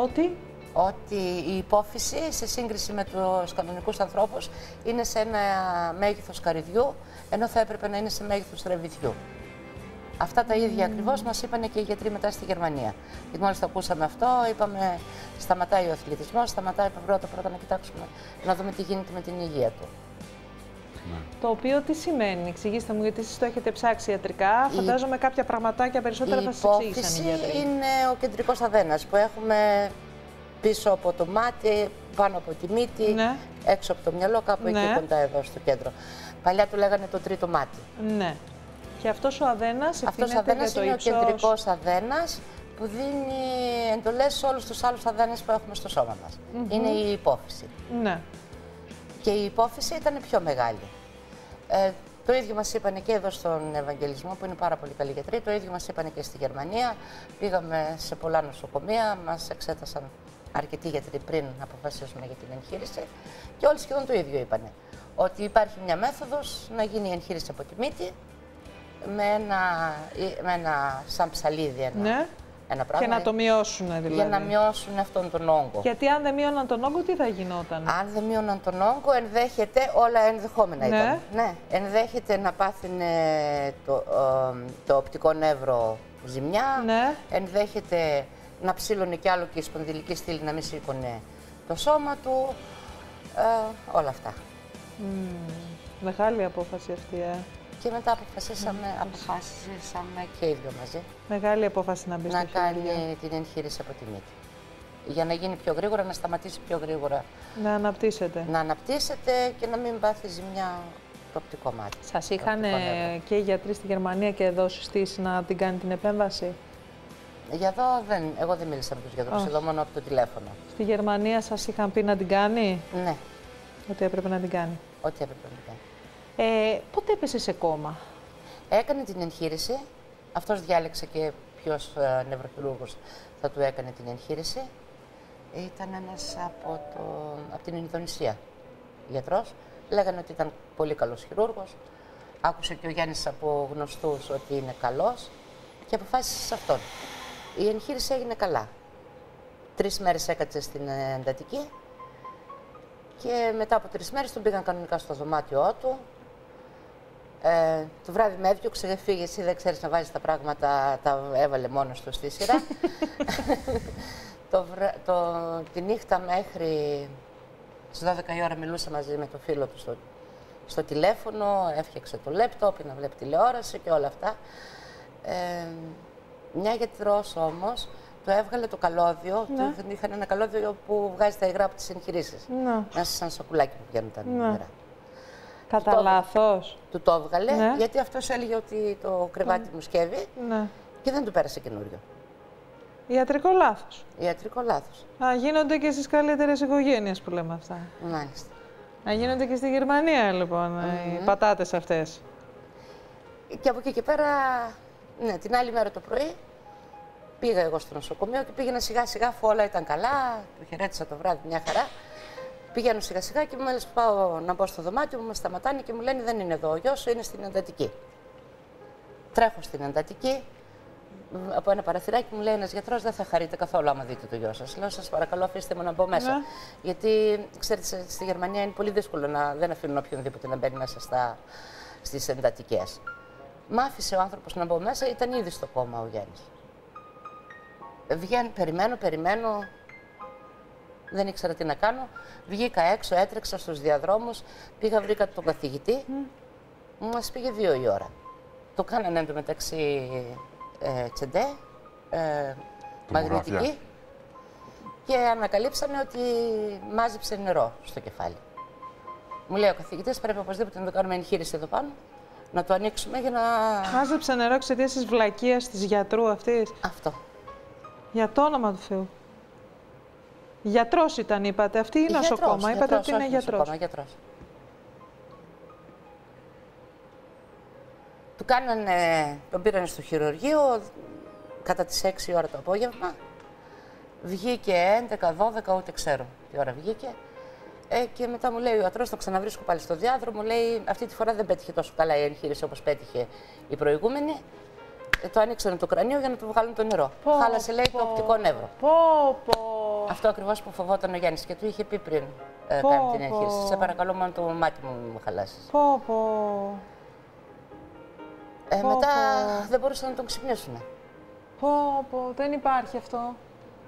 Ότι η υπόφυση σε σύγκριση με τους κανονικούς ανθρώπους είναι σε ένα μέγεθος καρυδιού, ενώ θα έπρεπε να είναι σε μέγεθος ρεβιθιού. Αυτά τα ίδια ακριβώς μας είπαν και οι γιατροί μετά στη Γερμανία. Και μόλις το ακούσαμε αυτό, είπαμε σταματάει ο αθλητισμός, σταματάει πρώτα να κοιτάξουμε, να δούμε τι γίνεται με την υγεία του. Ναι. Το οποίο τι σημαίνει, εξηγήστε μου, γιατί εσείς το έχετε ψάξει ιατρικά. Φαντάζομαι κάποια πραγματάκια περισσότερα θα σας εξήγησαν οι γιατροί. Είναι ο κεντρικός αδένας που έχουμε πίσω από το μάτι, πάνω από τη μύτη, έξω από το μυαλό, κάπου εκεί κοντά εδώ στο κέντρο. Παλιά του λέγανε το τρίτο μάτι. Ναι. Και αυτός ο αδένας είναι ο κεντρικός αδένας που δίνει εντολές σε όλους τους άλλους αδένες που έχουμε στο σώμα μας. Είναι η υπόφυση. Ναι. Και η υπόφυση ήταν πιο μεγάλη. Το ίδιο μας είπανε και εδώ στον Ευαγγελισμό, που είναι πάρα πολύ καλοί γιατροί. Το ίδιο μας είπανε και στη Γερμανία. Πήγαμε σε πολλά νοσοκομεία, μας εξέτασαν αρκετοί γιατροί πριν αποφασίσουμε για την εγχείρηση. Και όλοι σχεδόν το ίδιο είπανε. Ότι υπάρχει μια μέθοδος να γίνει η εγχείρηση από τη μύτη, με ένα σαν ψαλίδι, ένα πράγμα. Και να το μειώσουν δηλαδή. Για να μειώσουν αυτόν τον όγκο. Γιατί αν δεν μείωναν τον όγκο, τι θα γινόταν? Αν δεν μείωναν τον όγκο, ενδέχεται, όλα ενδεχόμενα ήταν. Ναι, ενδέχεται να πάθαινε το οπτικό νεύρο ζημιά, ενδέχεται να ψήλωνε κι άλλο και η σπονδυλική στήλη να μην σήκωνε το σώμα του, όλα αυτά. Μεγάλη απόφαση αυτή, Και μετά αποφασίσαμε και οι δύο μαζί. Μεγάλη απόφαση να μπει στο χειρουργείο. Να κάνει την εγχείρηση από τη μύτη. Για να γίνει πιο γρήγορα, να σταματήσει πιο γρήγορα. Να αναπτύσσεται. Να αναπτύσσεται και να μην πάθει ζημιά το οπτικό μάτι. Σας είχαν και οι γιατροί στη Γερμανία και εδώ συστήσει να την κάνει την επέμβαση? Για εδώ εγώ δεν μίλησα με τους γιατρούς, εδώ μόνο από το τηλέφωνο. Στη Γερμανία σας είχαν πει να την κάνει? Ναι. Ότι έπρεπε να την κάνει. Ότι έπρεπε να την κάνει. Πότε έπεσε σε κόμμα? Έκανε την εγχείρηση. Αυτός διάλεξε και ποιος νευροχειρούργος θα του έκανε την εγχείρηση. Ήταν ένας από την Ινδονησία γιατρός. Λέγανε ότι ήταν πολύ καλός χειρούργος. Άκουσε και ο Γιάννης από γνωστούς ότι είναι καλός και αποφάσισε σε αυτόν. Η εγχείρηση έγινε καλά. 3 μέρες έκατσε στην εντατική και μετά από 3 μέρες τον πήγαν κανονικά στο δωμάτιό του. Το βράδυ με έδιωξε, φύγε, εσύ δεν ξέρεις να βάζεις τα πράγματα, τα έβαλε μόνος του στη σειρά. Τη νύχτα μέχρι στις 12 η ώρα μιλούσα μαζί με το φίλο του στο τηλέφωνο, έφτιαξε το λέπτοπ να βλέπει τηλεόραση και όλα αυτά. Μια γιατρός όμως του έβγαλε το καλώδιο, είχαν ένα καλώδιο που βγάζει τα υγρά από τις εγχειρήσεις. Μέσα σαν σακουλάκι που βγαίνουν τα υγρά. Κατά λάθος. Του το έβγαλε, γιατί αυτός έλεγε ότι το κρεβάτι μου σκεύει και δεν του πέρασε καινούριο. Ιατρικό λάθος. Ιατρικό λάθος. Γίνονται και στις καλύτερες οικογένειες που λέμε αυτά. Μάλιστα. Γίνονται και στη Γερμανία λοιπόν οι πατάτες αυτές. Και από εκεί και πέρα, ναι, την άλλη μέρα το πρωί πήγα εγώ στο νοσοκομείο και πήγαινα σιγά σιγά αφού όλα ήταν καλά. Το χαιρέτησα το βράδυ μια χαρά. Πηγαίνω σιγά σιγά και μόλις πάω να μπω στο δωμάτιο μου, με σταματάνε και μου λένε δεν είναι εδώ ο γιος σου, είναι στην εντατική. Τρέχω στην εντατική. Από ένα παραθυράκι μου λέει ένας γιατρός: δεν θα χαρείτε καθόλου άμα δείτε το γιο σας. Λέω: σας παρακαλώ, αφήστε με να μπω μέσα. Γιατί ξέρετε, στη Γερμανία είναι πολύ δύσκολο δεν αφήνουν οποιονδήποτε να μπαίνει μέσα στις εντατικές. Μ' άφησε ο άνθρωπος να μπω μέσα, ήταν ήδη στο κόμμα ο Γιάννης. Περιμένω. Δεν ήξερα τι να κάνω. Βγήκα έξω, έτρεξα στους διαδρόμους, βρήκα τον καθηγητή. Μας πήγε 2 η ώρα. Το κάνανε εντωμεταξύ τσεντέ, μαγνητική και ανακαλύψανε ότι μάζεψε νερό στο κεφάλι. Μου λέει ο καθηγητής: πρέπει οπωσδήποτε να το κάνουμε εγχείρηση εδώ πάνω, να το ανοίξουμε για να... Μάζεψε νερό εξαιτίας της βλακείας της γιατρού αυτής. Αυτό. Για το όνομα του Θεού. Γιατρός ήταν, είπατε. Αυτή είναι νοσοκόμα. Είπατε ότι είναι γιατρός. Γιατρός. Τον πήρανε στο χειρουργείο κατά τις 6 ώρα το απόγευμα. Βγήκε 11-12, ούτε ξέρω τι ώρα βγήκε. Και μετά μου λέει ο ιατρός, τον ξαναβρίσκω πάλι στο διάδρομο, λέει αυτή τη φορά δεν πέτυχε τόσο καλά η εγχείρηση όπως πέτυχε η προηγούμενη. Το άνοιξαν το κρανίο για να του βγάλουν το νερό. Χάλασε, λέει, το οπτικό νεύρο. Αυτό ακριβώς που φοβόταν ο Γιάννης και του είχε πει πριν κάνει την εγχείρηση. Σε παρακαλώ, μόνο το μάτι μου χαλάσεις. Μετά δεν μπορούσαν να τον ξυπνήσουν. Δεν υπάρχει αυτό.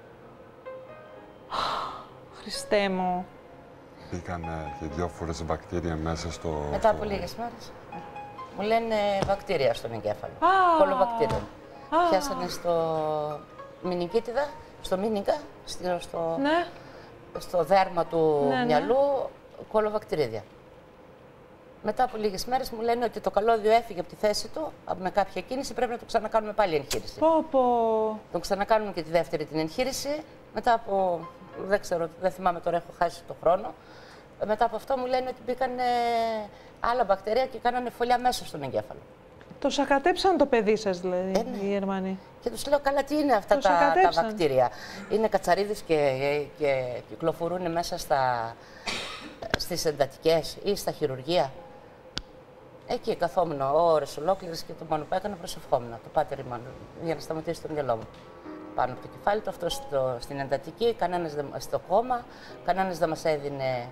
Χριστέ μου. Μπήκαν και 2 φορές βακτήρια μέσα στο... Μετά από λίγες μέρες. Μου λένε βακτήρια στον εγκέφαλο. Κολοβακτήριο. Πιάσανε στο μηνικίτιδα, στο μήνικα, στο δέρμα του μυαλού, κολοβακτηρίδια. Μετά από λίγες μέρες μου λένε ότι το καλώδιο έφυγε από τη θέση του, με κάποια κίνηση, πρέπει να το ξανακάνουμε πάλι εγχείρηση. Τον ξανακάνουμε και τη δεύτερη την εγχείρηση. Μετά από, δεν θυμάμαι τώρα, έχω χάσει το χρόνο. Μετά από αυτό μου λένε ότι μπήκαν άλλα βακτηρία και κάνανε φωλιά μέσα στον εγκέφαλο. Το σακατέψαν το παιδί σας δηλαδή, οι Γερμανοί. Και τους λέω, καλά, τι είναι αυτά τα βακτήρια. Είναι κατσαρίδες και κυκλοφορούν μέσα στις εντατικές ή στα χειρουργεία. Εκεί καθόμουν ώρες ολόκληρες και το μόνο που έκανα προσευχόμουν, το πάτερ ημών, για να σταματήσει το μυαλό μου. πάνω από το κεφάλι του, αυτό στην εντατική, κανένας στο κόμμα, κανένας δεν μας έδινε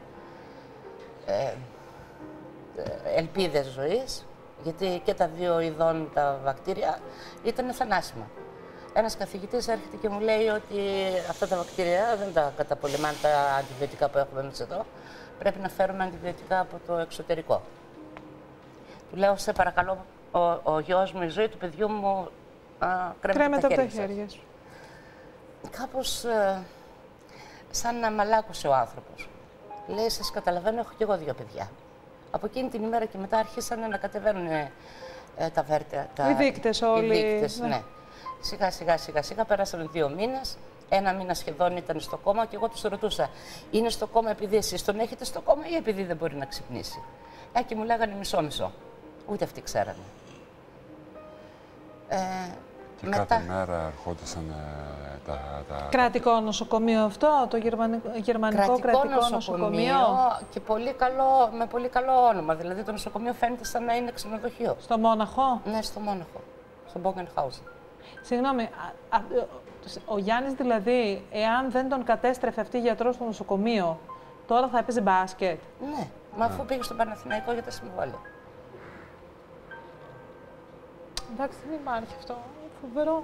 ελπίδες ζωής, γιατί και τα δύο ειδών τα βακτήρια ήταν θανάσιμα. Ένας καθηγητής έρχεται και μου λέει ότι αυτά τα βακτήρια δεν τα καταπολεμάνε τα αντιβιωτικά που έχουμε εμείς εδώ, πρέπει να φέρουμε αντιβιωτικά από το εξωτερικό. Του λέω, σε παρακαλώ, ο γιος μου, η ζωή του παιδιού μου κρέμεται από τα χέρια σου. Κάπως σαν να μαλάκωσε ο άνθρωπος. Λέει, σας καταλαβαίνω, έχω κι εγώ 2 παιδιά. Από εκείνη την ημέρα και μετά άρχισαν να κατεβαίνουν τα βέρτια. Οι δείκτες όλοι. Οι δείκτες, ναι. Σιγά σιγά πέρασαν 2 μήνες. 1 μήνα σχεδόν ήταν στο κόμμα και εγώ τους ρωτούσα, είναι στο κόμμα επειδή εσείς τον έχετε στο κόμμα ή επειδή δεν μπορεί να ξυπνήσει. Και μου λέγανε μισό-μισό. Ούτε αυτοί ξέρανε. Και μετά... κάθε μέρα ερχόντουσαν τα... Κρατικό νοσοκομείο αυτό, το γερμανικό κρατικό νοσοκομείο. Και με πολύ καλό όνομα. Δηλαδή το νοσοκομείο φαίνεται σαν να είναι ξενοδοχείο. Στο Μόναχο? Ναι, στο Μόναχο. Στο Μπόγγενχάουζεν. Συγγνώμη, ο Γιάννης δηλαδή, εάν δεν τον κατέστρεφε αυτή η γιατρός στο νοσοκομείο, τώρα θα έπαιζε μπάσκετ? Ναι, μα αφού πήγε στον Παναθηναϊκό για τα συμβόλαια. Εντάξει, δεν υπάρχει αυτό. Φοβερό.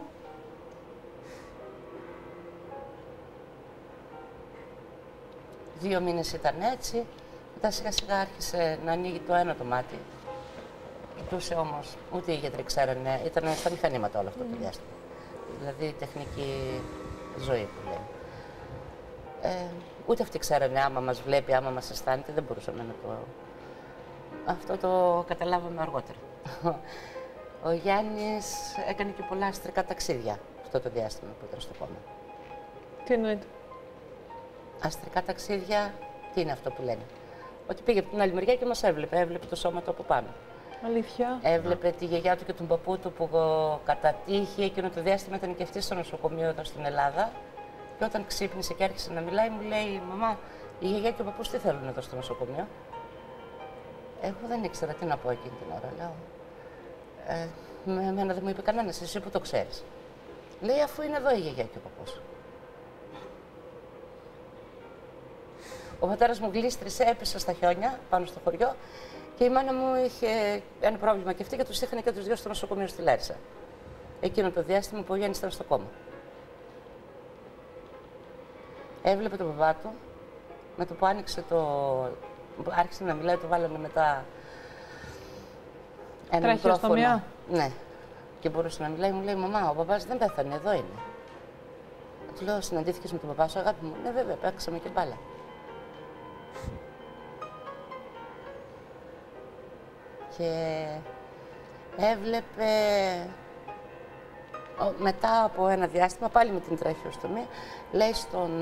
Δύο μήνες ήταν έτσι. Μετά σιγά σιγά άρχισε να ανοίγει το ένα το μάτι. Κοιτούσε όμως, ούτε οι γιατροί ξέρανε, ήταν στα μηχανήματα όλο αυτό το διάστημα. Δηλαδή τεχνική ζωή που λέμε. Ούτε αυτοί ξέρανε άμα μας βλέπει, άμα μας αισθάνεται, δεν μπορούσαμε να το... Αυτό το καταλάβαμε αργότερα. Ο Γιάννης έκανε και πολλά αστρικά ταξίδια αυτό το διάστημα που ήταν στο κόμμα. Τι εννοείται? Αστρικά ταξίδια, τι είναι αυτό που λένε? Ότι πήγε από την άλλη μεριά και μας έβλεπε το σώμα του από πάνω. Αλήθεια? Έβλεπε τη γιαγιά του και τον παππού του που κατά τύχη εκείνο το διάστημα ήταν και αυτή στο νοσοκομείο εδώ στην Ελλάδα. Και όταν ξύπνησε και άρχισε να μιλάει, μου λέει, μαμά, η γιαγιά και ο παππούς τι θέλουν εδώ στο νοσοκομείο? Εγώ δεν ήξερα τι να πω εκείνη την ώρα, λέω. Εμένα δεν μου είπε κανένας, εσύ που το ξέρεις. Λέει, αφού είναι εδώ η γιαγιά και ο παππούς. Ο πατέρας μου γλίστρισε, έπεσε στα χιόνια πάνω στο χωριό και η μάνα μου είχε ένα πρόβλημα και αυτή και τους είχαν και τους δύο στο νοσοκομείο στη Λάρισα. Εκείνο το διάστημα που ο Γιάννης ήταν στο κόμμα. Έβλεπε τον παπά του, με το που άνοιξε άρχισε να μιλάει, το βάλανε μετά ένα μικρόφωνο. Ναι. Και μπορούσε να μιλάει, μου λέει, μαμά, ο παπάς δεν πέθανε, εδώ είναι. Του λέω, συναντήθηκες με τον παπά σου, αγάπη μου? Ναι, βέβαια, παίξαμε και μπάλα. Και έβλεπε μετά από ένα διάστημα, πάλι με την τραχιοστομία, λέει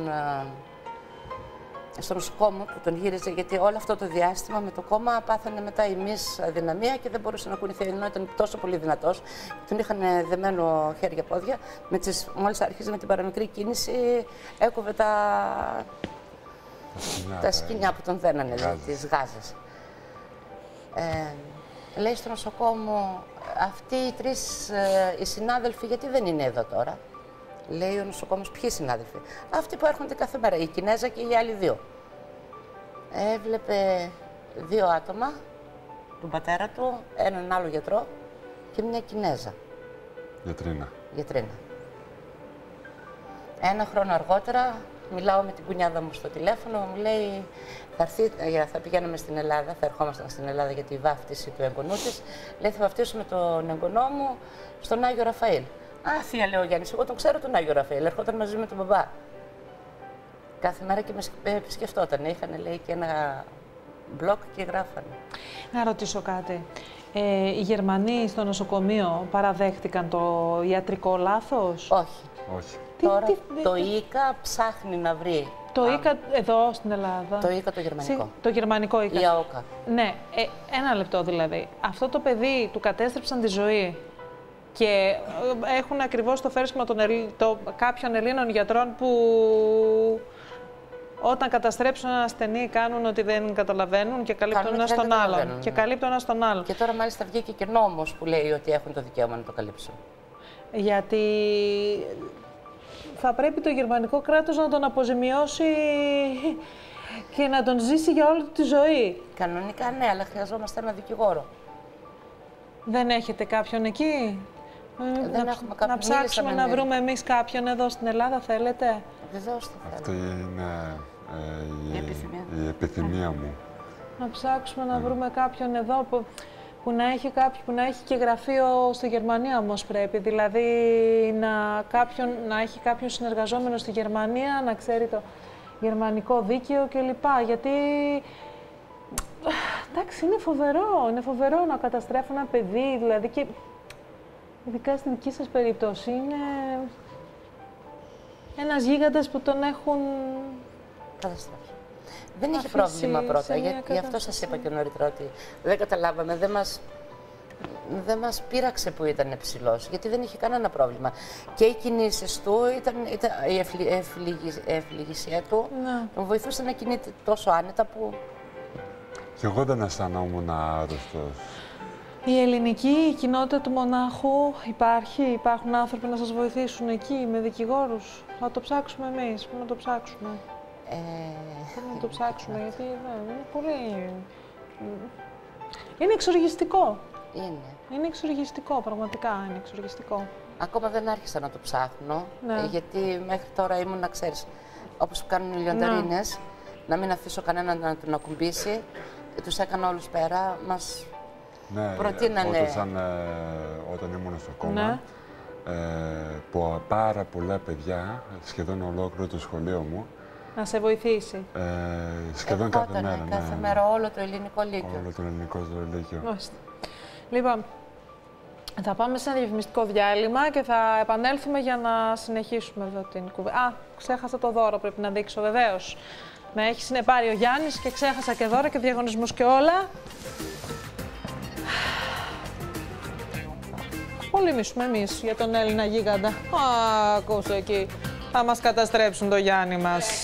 στο νοσοκόμο που τον γύριζε, γιατί όλο αυτό το διάστημα με το κόμμα πάθανε μετά ημείς αδυναμία και δεν μπορούσε να κουνηθεί, ενώ ήταν τόσο πολύ δυνατός. Τον είχαν δεμένο χέρια-πόδια, μόλις άρχιζε με την παραμικρή κίνηση, έκοβε τα σκοινιά που τον δένανε, τις γάζες. Λέει στο νοσοκόμο, αυτοί οι τρεις οι συνάδελφοι, γιατί δεν είναι εδώ τώρα? Λέει ο νοσοκόμος, ποιοι συνάδελφοι? Αυτοί που έρχονται κάθε μέρα, η Κινέζα και οι άλλοι δύο. Έβλεπε δύο άτομα, τον πατέρα του, έναν άλλο γιατρό και μια Κινέζα. Γιατρίνα. Ένα χρόνο αργότερα, μιλάω με την κουνιάδα μου στο τηλέφωνο, μου λέει, θα πηγαίνουμε στην Ελλάδα, θα ερχόμασταν στην Ελλάδα για τη βάφτιση του εγγονού της. Λέει, θα βαφτίσουμε τον εγγονό μου στον Άγιο Ραφαήλ. Α, θεία, λέει ο Γιάννης, εγώ τον ξέρω τον Άγιο Ραφαήλ, ερχόταν μαζί με τον μπαμπά. Κάθε μέρα και με επισκεφτόταν, είχαν, λέει, και ένα μπλοκ και γράφανε. Να ρωτήσω κάτι. Οι Γερμανοί στο νοσοκομείο παραδέχτηκαν το ιατρικό λάθος? Όχι. Τώρα το ΙΚΑ ψάχνει να βρει. Το ΙΚΑ εδώ στην Ελλάδα? Το ΙΚΑ το γερμανικό. Το γερμανικό ΙΚΑ. Η ΑΟΚΑ. Ναι, ένα λεπτό δηλαδή. Αυτό το παιδί του κατέστρεψαν τη ζωή και έχουν ακριβώς το φέρεσμα κάποιων Ελλήνων γιατρών που όταν καταστρέψουν ένα ασθενή κάνουν ότι δεν καταλαβαίνουν και καλύπτουν ένα στον άλλον. Και τώρα μάλιστα βγήκε και νόμος που λέει ότι έχουν το δικαίωμα να το καλύψουν. Γιατί θα πρέπει το γερμανικό κράτος να τον αποζημιώσει και να τον ζήσει για όλη τη ζωή. Κανονικά ναι, αλλά χρειαζόμαστε ένα δικηγόρο. Δεν έχετε κάποιον εκεί? Δεν έχουμε κάποιον. Να ψάξουμε να βρούμε εμείς κάποιον εδώ στην Ελλάδα, θέλετε? Βεβαίως το θέλω. Αυτή είναι η επιθυμία μου. Να ψάξουμε να βρούμε κάποιον εδώ που να έχει και γραφείο στη Γερμανία όμως πρέπει. Δηλαδή να έχει κάποιον συνεργαζόμενο στη Γερμανία, να ξέρει το γερμανικό δίκαιο κλπ. Γιατί εντάξει, είναι φοβερό να καταστρέφουν ένα παιδί, δηλαδή και ειδικά στη δική σας περίπτωση είναι ένας γίγαντας που τον έχουν καταστρέψει. Δεν είχε πρόβλημα πρώτα, γι' αυτό σας είπα και νωρίτερα ότι δεν καταλάβαμε, δεν μας πείραξε που ήταν ψηλός, γιατί δεν είχε κανένα πρόβλημα. Και οι κινήσεις του, η ευληγησία του, τον βοηθούσε να κινείται τόσο άνετα που... Και εγώ δεν αισθανόμουν άρρωστος. Η ελληνική κοινότητα του μονάχου υπάρχουν άνθρωποι να σας βοηθήσουν εκεί με δικηγόρους. Να το ψάξουμε εμείς, να το ψάξουμε. Να το ψάξουμε, γιατί είναι πολύ... Είναι εξοργιστικό. Είναι εξοργιστικό, πραγματικά είναι εξοργιστικό. Ακόμα δεν άρχισα να το ψάχνω, γιατί μέχρι τώρα ήμουν, να ξέρεις, όπως κάνουν οι λιονταρίνες, να μην αφήσω κανέναν να τον ακουμπήσει. Τους έκανα όλους πέρα, μας προτείνανε. Όταν ήμουν στο κόμμα, πάρα πολλά παιδιά, σχεδόν ολόκληρο το σχολείο μου, να σε βοηθήσει. Σχεδόν κάθε μέρα. Κάθε μέρα, όλο το ελληνικό λύκειο. Όλο το ελληνικό λύκειο. Λοιπόν, θα πάμε σε ένα διαφημιστικό διάλειμμα και θα επανέλθουμε για να συνεχίσουμε εδώ την κουβέντα. Α, ξέχασα το δώρο, πρέπει να δείξω βεβαίως. Με έχει συνεπάρει ο Γιάννης και ξέχασα και δώρο και διαγωνισμούς και όλα. Πολύ μισούμε εμείς για τον Έλληνα γίγαντα. Α, ακούσε εκεί. Θα μας καταστρέψουν το Γιάννη μας.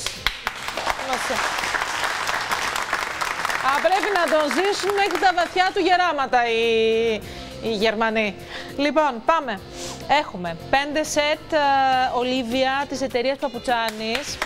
Πρέπει να τον ζήσουν μέχρι τα βαθιά του γεράματα οι Γερμανοί. Λοιπόν, πάμε. Έχουμε 5 σετ Ολίβια της εταιρείας Παπουτσάνης.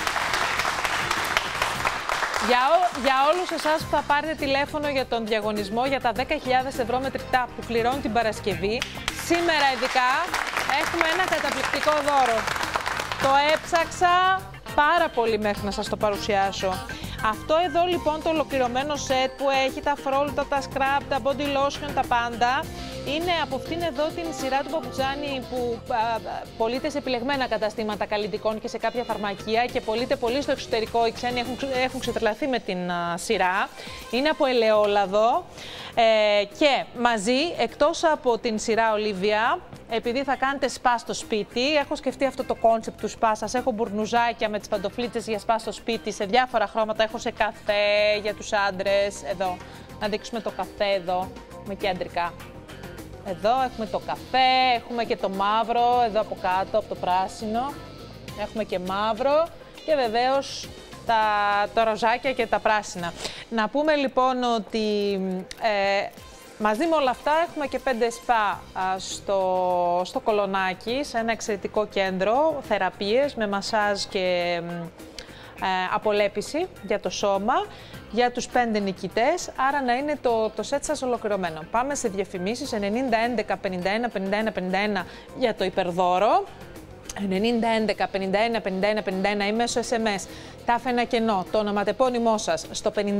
Για όλους εσάς που θα πάρετε τηλέφωνο για τον διαγωνισμό για τα 10.000 ευρώ μετρητά που κληρώνουν την Παρασκευή, σήμερα ειδικά έχουμε ένα καταπληκτικό δώρο. Το έψαξα πάρα πολύ μέχρι να σας το παρουσιάσω. Αυτό εδώ λοιπόν το ολοκληρωμένο σετ που έχει τα φρόλουτα, τα σκράπ, τα body lotion, τα πάντα, είναι από αυτήν εδώ την σειρά του Παπουτσάνη που πωλείται σε επιλεγμένα καταστήματα καλλιτικών και σε κάποια φαρμακεία και πωλείται πολύ στο εξωτερικό. Οι ξένοι έχουν ξετρελαθεί με την σειρά. Είναι από ελαιόλαδο και μαζί, εκτός από την σειρά Ολίβια, επειδή θα κάνετε σπα στο σπίτι, έχω σκεφτεί αυτό το κόνσεπτ του σπα. Σας έχω μπουρνουζάκια με τις παντοφλίτσες για σπα στο σπίτι σε διάφορα χρώματα. Έχω σε καφέ για τους άντρες. Εδώ, να δείξουμε το καφέ εδώ, με κεντρικά. Εδώ έχουμε το καφέ, έχουμε και το μαύρο, εδώ από κάτω, από το πράσινο. Έχουμε και μαύρο και βεβαίως τα ροζάκια και τα πράσινα. Να πούμε λοιπόν ότι μαζί με όλα αυτά έχουμε και 5 σπα στο Κολονάκι, σε ένα εξαιρετικό κέντρο, θεραπείες με μασάζ και απολέπιση για το σώμα, για τους 5 νικητές, άρα να είναι το σετ σας ολοκληρωμένο. Πάμε σε διαφημίσεις, 90 11 51 51 51 για το υπερδώρο, 90 11 51 51 51 ή μέσω SMS, τάφε ένα κενό, το ονοματεπώνυμό σας στο 54 9 90,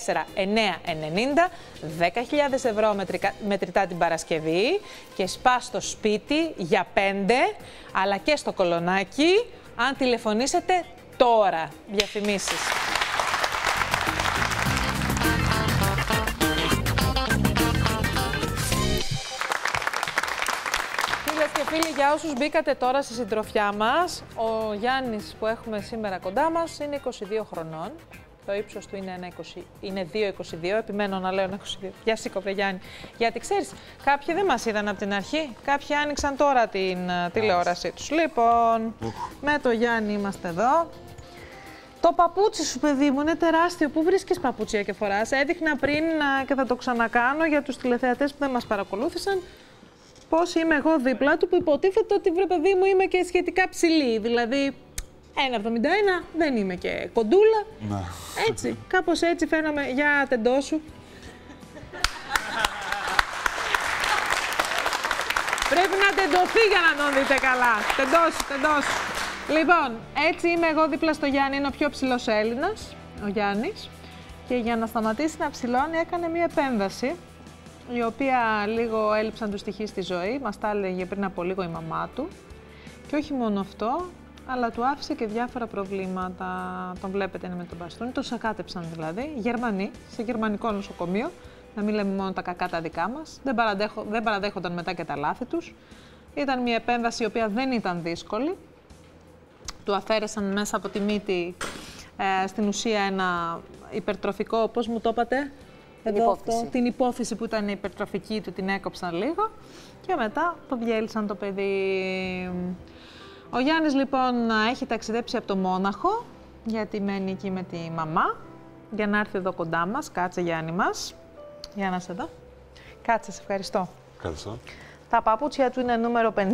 10.000 ευρώ μετρητά την Παρασκευή και σπα στο σπίτι για 5, αλλά και στο Κολονάκι, αν τηλεφωνήσετε τώρα. Διαφημίσεις. Φίλες και φίλοι, για όσους μπήκατε τώρα στη συντροφιά μας, ο Γιάννης που έχουμε σήμερα κοντά μας είναι 22 χρονών. Το ύψος του είναι 2,22, επιμένω να λέω 22. Για σήκω, Γιάννη. Γιατί ξέρεις, κάποιοι δεν μας είδαν από την αρχή, κάποιοι άνοιξαν τώρα την τηλεόρασή τους. Λοιπόν, με το Γιάννη είμαστε εδώ. Το παπούτσι σου, παιδί μου, είναι τεράστιο. Πού βρίσκεις παπούτσια και φοράς? Έδειχνα πριν και θα το ξανακάνω για τους τηλεθεατές που δεν μας παρακολούθησαν. πώς είμαι εγώ δίπλα του, που υποτίθεται ότι, βρε παιδί μου, είμαι και σχετικά ψηλή. Δηλαδή, 1,71, δεν είμαι και κοντούλα. Ναι. Έτσι, κάπως έτσι φαίνομαι. Για τεντώσου. Πρέπει να τεντωθεί για να τον δείτε καλά. Τεντώσου. Λοιπόν, έτσι είμαι εγώ δίπλα στο Γιάννη, είναι ο πιο ψηλός Έλληνας, ο Γιάννης. Και για να σταματήσει να ψηλώνει έκανε μία επέμβαση, η οποία λίγο έλειψαν του στοιχείς στη ζωή, μας τα έλεγε πριν από λίγο η μαμά του. Και όχι μόνο αυτό, αλλά του άφησε και διάφορα προβλήματα. Τον βλέπετε, είναι με τον μπαστούνι, τον σακάτεψαν δηλαδή, Γερμανοί, σε γερμανικό νοσοκομείο. Να μην λέμε μόνο τα κακά τα δικά μας, δεν παραδέχονταν μετά και τα λάθη τους. Ήταν μια επέμβαση η οποία δεν ήταν δύσκολη. Του αφαίρεσαν μέσα από τη μύτη στην ουσία ένα υπερτροφικό, πώς μου το είπατε, την υπόφυση που ήταν υπερτροφική του, την έκοψαν λίγο και μετά το διέλυσαν το παιδί. Ο Γιάννης λοιπόν έχει ταξιδέψει από το Μόναχο, γιατί μένει εκεί με τη μαμά, για να έρθει εδώ κοντά μας. Κάτσε Γιάννη μας. Για να σε δω. Κάτσε, σε ευχαριστώ. Ευχαριστώ. Τα παπούτσια του είναι νούμερο 55.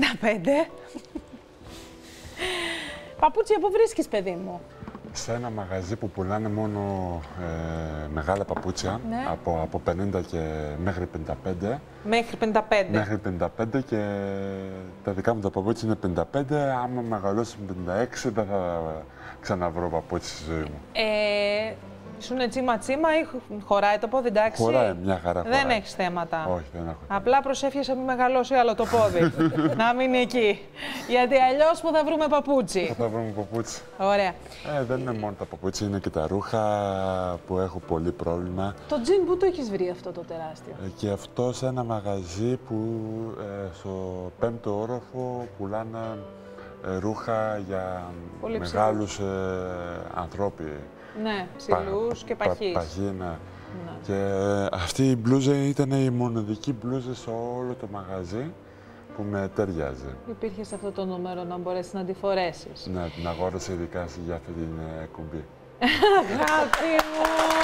Παπούτσια που βρίσκεις, παιδί μου? Σε ένα μαγαζί που πουλάνε μόνο μεγάλα παπούτσια, ναι. από 50 και μέχρι 55. Μέχρι 55. Μέχρι 55 και τα δικά μου τα παπούτσια είναι 55. Άμα μεγαλώσει 56 δεν θα ξαναβρω παπούτσι στη ζωή μου. Ήσουν τσίμα-τσίμα ή χωράει το πόδι, εντάξει? Χωράει, μια χαρά χωράει. Δεν έχεις θέματα? Όχι, δεν έχω. Απλά προσεύχεσαι να μην μεγαλώσει άλλο το πόδι. Να μείνει εκεί. Γιατί αλλιώς που θα βρούμε παπούτσι. Θα βρούμε παπούτσι. Ωραία. Δεν είναι μόνο τα παπούτσια, είναι και τα ρούχα που έχω πολύ πρόβλημα. Το τζιν πού το έχεις βρει αυτό το τεράστιο? Και αυτό σε ένα μαγαζί που στο 5ο όροφο πουλάνε ρούχα για πολύ μεγάλους ανθρώπους. Ναι, ψηλούς και παχείς. Ναι. Και αυτή η μπλούζα ήταν η μοναδική μπλούζα σε όλο το μαγαζί που με ταιριάζει. Υπήρχε σε αυτό το νούμερο να μπορέσεις να τη φορέσεις? Ναι, την αγόρασα ειδικά για αυτή την κουμπί. Αγάπη μου!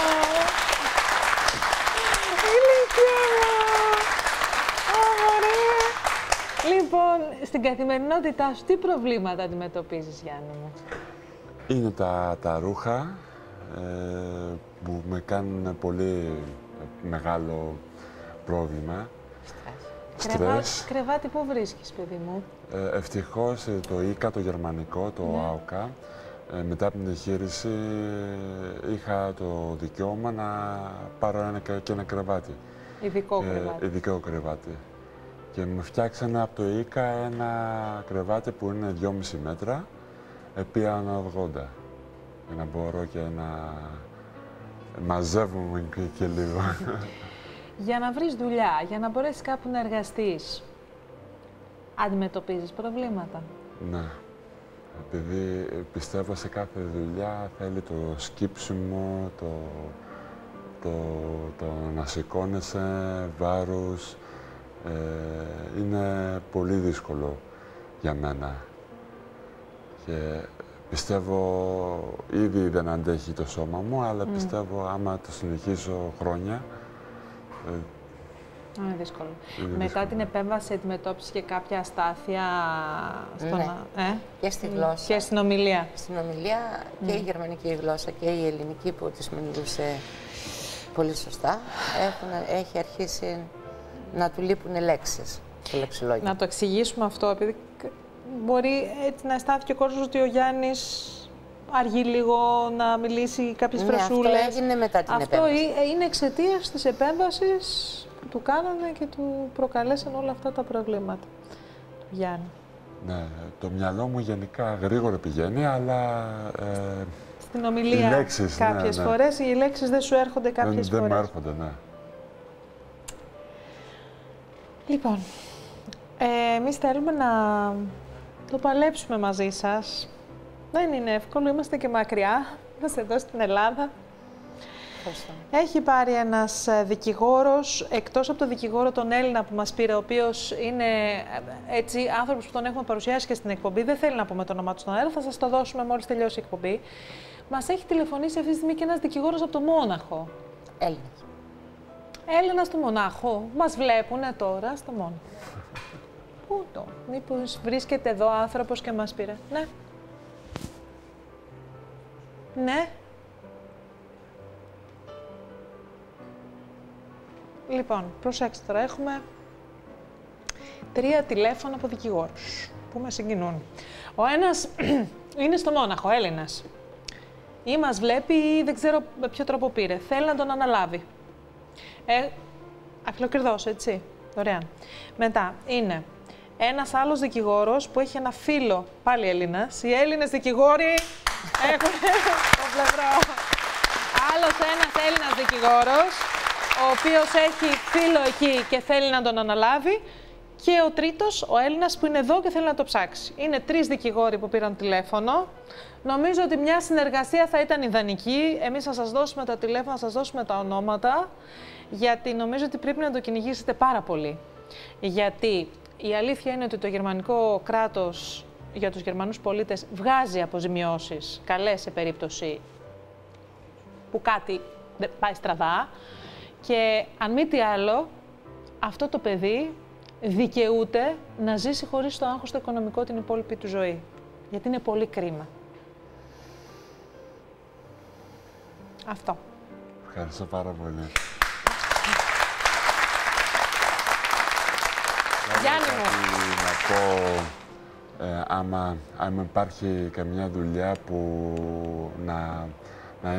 Ηλικία μου! Ωραία! Λοιπόν, στην καθημερινότητά σου τι προβλήματα αντιμετωπίζεις, Γιάννη μου? Είναι τα ρούχα που με κάνουν πολύ μεγάλο πρόβλημα. Στρες. Κρεβάτι πού βρίσκεις, παιδί μου? Ευτυχώς το ΙΚΑ, το γερμανικό, το ΑΟΚΑ, μετά από την εγχείρηση είχα το δικαίωμα να πάρω και ένα κρεβάτι. Ειδικό κρεβάτι. Ειδικό κρεβάτι. Και μου φτιάξανε από το ΙΚΑ ένα κρεβάτι που είναι 2,5 μέτρα επί 1,80. Για να μπορώ και να μαζεύομαι και λίγο. Για να βρεις δουλειά, για να μπορέσεις κάπου να εργαστείς, αντιμετωπίζεις προβλήματα? Ναι. Επειδή πιστεύω σε κάθε δουλειά θέλει το σκύψιμο, το να σηκώνεσαι, βάρος. Είναι πολύ δύσκολο για μένα. Και πιστεύω, ήδη δεν αντέχει το σώμα μου, αλλά πιστεύω άμα το συνεχίσω χρόνια. Είναι δύσκολο. Μετά την επέμβαση αντιμετώπισες και κάποια αστάθεια και στη γλώσσα. Και στην ομιλία. Στην ομιλία και η γερμανική γλώσσα και η ελληνική που της μιλούσε πολύ σωστά. Έχει αρχίσει να του λείπουν λέξεις στο λεξιλόγιο. Να το εξηγήσουμε αυτό, επειδή μπορεί έτσι να αισθάνθηκε ο κόσμος ότι ο Γιάννης αργεί λίγο να μιλήσει κάποιες φρασούλες. Αυτό έγινε μετά την επέμβαση. Αυτό είναι εξαιτίας της επέμβασης που του κάνανε και του προκαλέσαν όλα αυτά τα προβλήματα του Γιάννη. Ναι, το μυαλό μου γενικά γρήγορα πηγαίνει, αλλά στην ομιλία λέξεις, κάποιες φορές οι λέξεις δεν σου έρχονται κάποιες φορές. Δεν μου έρχονται, ναι. Λοιπόν, εμείς θέλουμε να το παλέψουμε μαζί σας. Δεν είναι εύκολο, είμαστε και μακριά, είμαστε εδώ στην Ελλάδα. Έχει πάρει ένας δικηγόρος, εκτός από το δικηγόρο τον Έλληνα που μας πήρε, ο οποίος είναι έτσι άνθρωπος που τον έχουμε παρουσιάσει και στην εκπομπή, δεν θέλει να πούμε το όνομά του στον αέρα, θα σας το δώσουμε μόλις τελειώσει η εκπομπή. Μας έχει τηλεφωνήσει αυτή τη στιγμή και ένας δικηγόρος από το Μόναχο. Έλληνας. Έλληνας του Μονάχου. Μας βλέπουνε τώρα στο Μόναχο. Πού το, μήπως βρίσκεται εδώ άνθρωπος και μας πήρε. Ναι. Ναι. Λοιπόν, προσέξτε τώρα, έχουμε 3 τηλέφωνα από δικηγόρους που με συγκινούν. Ο ένας είναι στο Μόναχο, Έλληνας. Ή μας βλέπει ή δεν ξέρω με ποιο τρόπο πήρε. Θέλει να τον αναλάβει. Αφιλοκερδός, έτσι. Ωραία. Μετά είναι ένας άλλος δικηγόρος που έχει ένα φίλο, πάλι Έλληνας. Οι Έλληνες δικηγόροι έχουν το πλευρό. Άλλος ένας Έλληνας δικηγόρος, ο οποίος έχει φίλο εκεί και θέλει να τον αναλάβει. Και ο τρίτος, ο Έλληνας που είναι εδώ και θέλει να το ψάξει. Είναι 3 δικηγόροι που πήραν τηλέφωνο. Νομίζω ότι μια συνεργασία θα ήταν ιδανική. Εμείς θα σας δώσουμε τα τηλέφωνα, θα σας δώσουμε τα ονόματα, γιατί νομίζω ότι πρέπει να το κυνηγήσετε πάρα πολύ. Γιατί η αλήθεια είναι ότι το γερμανικό κράτος για τους Γερμανούς πολίτες βγάζει αποζημιώσεις καλές σε περίπτωση που κάτι πάει στραβά. Και αν μη τι άλλο, αυτό το παιδί δικαιούται να ζήσει χωρίς το άγχος το οικονομικό την υπόλοιπη του ζωή. Γιατί είναι πολύ κρίμα. Αυτό. Ευχαριστώ πάρα πολύ. Γιάννη μου. Να πω, άμα υπάρχει καμιά δουλειά που να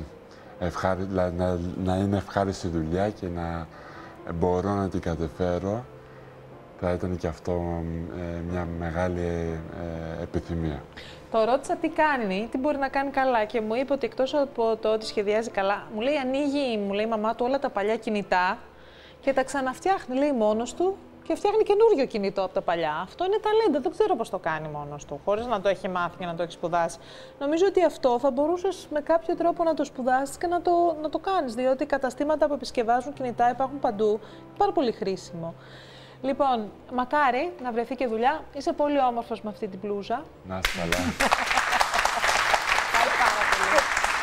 είναι ευχάριστη δουλειά και να μπορώ να την κατεφέρω, θα ήταν και αυτό μια μεγάλη επιθυμία. Το ρώτησα τι κάνει, τι μπορεί να κάνει καλά και μου είπε ότι εκτός από το ότι σχεδιάζει καλά, μου λέει ανοίγει, μου λέει η μαμά του όλα τα παλιά κινητά και τα ξαναφτιάχνει, λέει μόνος του και φτιάχνει καινούριο κινητό από τα παλιά. Αυτό είναι ταλέντο, δεν ξέρω πώς το κάνει μόνος του, χωρίς να το έχει μάθει και να το έχει σπουδάσει. Νομίζω ότι αυτό θα μπορούσες με κάποιο τρόπο να το σπουδάσεις και να το κάνεις, διότι οι καταστήματα που επισκευάζουν κινητά υπάρχουν παντού, πάρα πολύ χρήσιμο. Λοιπόν, μακάρι να βρεθεί και δουλειά. Είσαι πολύ όμορφος με αυτή την μπλούζα. Να είσαι καλά. Πάει πάρα πολύ.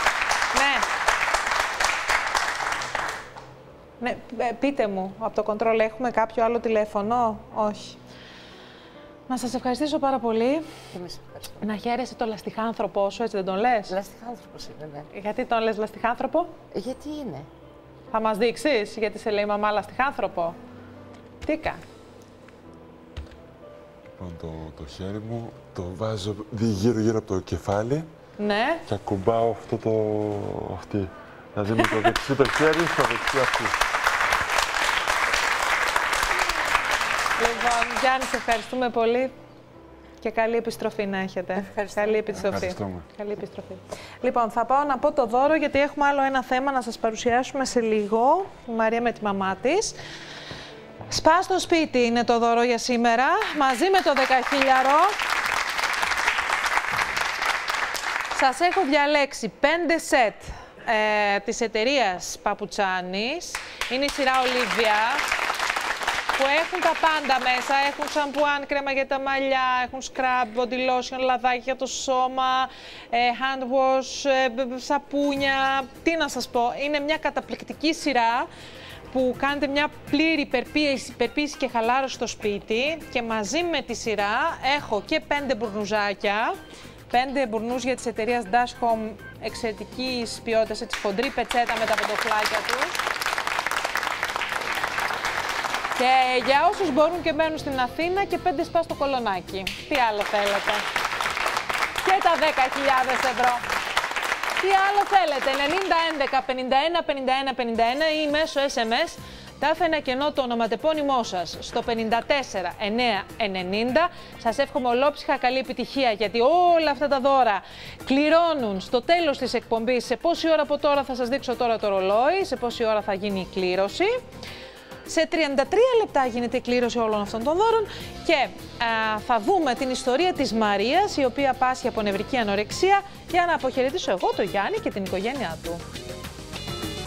Ναι, πείτε μου, από το κοντρόλ έχουμε κάποιο άλλο τηλέφωνο? Όχι. Να σας ευχαριστήσω πάρα πολύ. Εμείς ευχαριστούμε. Να χαίρεσαι το λαστιχάνθρωπό σου, έτσι δεν τον λες? Λαστιχάνθρωπος είναι, ναι. Γιατί τον λες λαστιχάνθρωπο? Γιατί είναι. Θα μας δείξεις γιατί σε λέει μαμά λαστιχάνθρωπο? Τι κάνει? Λοιπόν, το χέρι μου το βάζω γύρω από το κεφάλι. Ναι. Και ακουμπάω αυτή. Δηλαδή με το δεξί το χέρι στο δεξί αυτή. Λοιπόν, Γιάννη, σε ευχαριστούμε πολύ και καλή επιστροφή να έχετε. Καλή επιστροφή. Καλή επιστροφή. Λοιπόν, θα πάω να πω το δώρο γιατί έχουμε άλλο ένα θέμα να σας παρουσιάσουμε σε λίγο. Η Μαρία με τη μαμά της. Σπά στο σπίτι είναι το δώρο για σήμερα, μαζί με το 10.000. Σας έχω διαλέξει 5 σετ της εταιρείας Παπουτσάνης. Είναι η σειρά Ολίβια, που έχουν τα πάντα μέσα. Έχουν σαμπουάν, κρέμα για τα μαλλιά, έχουν scrub, body lotion, λαδάκι για το σώμα, hand wash, σαπούνια. Τι να σας πω, είναι μια καταπληκτική σειρά που κάνετε μια πλήρη υπερποίηση και χαλάρωση στο σπίτι και μαζί με τη σειρά έχω και 5 μπουρνουζάκια, 5 μπουρνούζια της εταιρείας Dash Home εξαιρετικής ποιότητας, έτσι χοντρή πετσέτα με τα παντοφλάκια τους. Και για όσους μπορούν και μένουν στην Αθήνα και 5 σπα στο Κολονάκι. Τι άλλο θέλετε? Και τα 10.000 ευρώ. Τι άλλο θέλετε? 90 11 51 51 51 ή μέσω SMS τάφε και ενώ το ονοματεπώνυμό σας στο 54 9 90. Σας εύχομαι ολόψυχα καλή επιτυχία, γιατί όλα αυτά τα δώρα κληρώνουν στο τέλος της εκπομπής. Σε πόση ώρα από τώρα θα σας δείξω τώρα το ρολόι, σε πόση ώρα θα γίνει η κλήρωση. Σε 33 λεπτά γίνεται η κλήρωση όλων αυτών των δώρων και θα δούμε την ιστορία της Μαρίας, η οποία πάσχει από νευρική ανορεξία, για να αποχαιρετήσω εγώ τον Γιάννη και την οικογένειά του.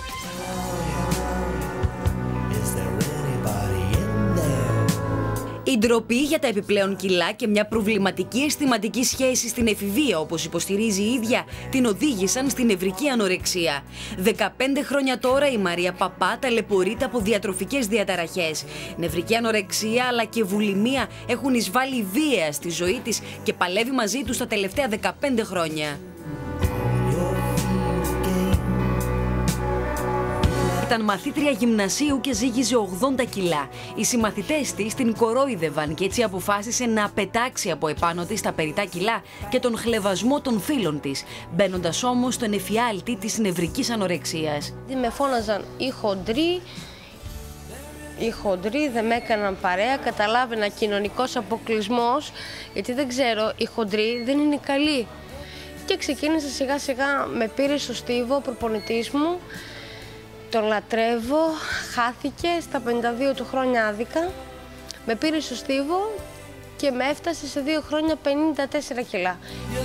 Η Η ντροπή για τα επιπλέον κιλά και μια προβληματική αισθηματική σχέση στην εφηβεία, όπως υποστηρίζει η ίδια, την οδήγησαν στην νευρική ανορεξία. 15 χρόνια τώρα η Μαρία Παπά ταλαιπωρείται από διατροφικές διαταραχές. Νευρική ανορεξία αλλά και βουλημία έχουν εισβάλει βία στη ζωή της και παλεύει μαζί τους τα τελευταία 15 χρόνια. Ήταν μαθήτρια γυμνασίου και ζύγιζε 80 κιλά. Οι συμμαθητές της την κορόιδευαν και έτσι αποφάσισε να πετάξει από επάνω της τα περιττά κιλά και τον χλευασμό των φίλων της, μπαίνοντας όμως στον εφιάλτη της νευρικής ανορεξίας. Με φώναζαν οι χοντροί, δεν με έκαναν παρέα, καταλάβαινα κοινωνικός αποκλεισμός, γιατί δεν ξέρω, οι χοντροί δεν είναι καλοί. Και ξεκίνησα σιγά σιγά, με πήρε στο στίβο ο προπονητής μου. Τον λατρεύω, χάθηκε στα 52 του χρόνια άδικα, με πήρε στο στίβο και με έφτασε σε 2 χρόνια 54 κιλά.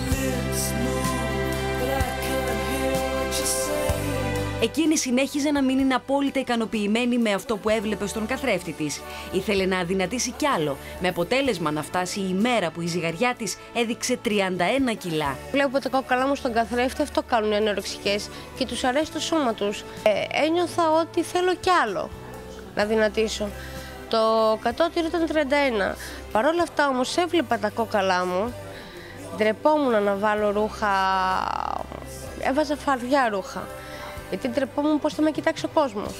Εκείνη συνέχιζε να μην είναι απόλυτα ικανοποιημένη με αυτό που έβλεπε στον καθρέφτη της. Ήθελε να αδυνατήσει κι άλλο, με αποτέλεσμα να φτάσει η μέρα που η ζυγαριά της έδειξε 31 κιλά. Βλέπω τα κόκαλά μου στον καθρέφτη, αυτό κάνουν οι ανορεξικές και τους αρέσει το σώμα τους. Ένιωθα ότι θέλω κι άλλο να δυνατήσω. Το κατώτερο ήταν 31. Παρ' όλα αυτά όμως έβλεπα τα κόκαλά μου, ντρεπόμουν να βάλω ρούχα, έβαζα φαρδιά ρούχα. Γιατί ντρεπόμουν πώς θα με κοιτάξει ο κόσμος.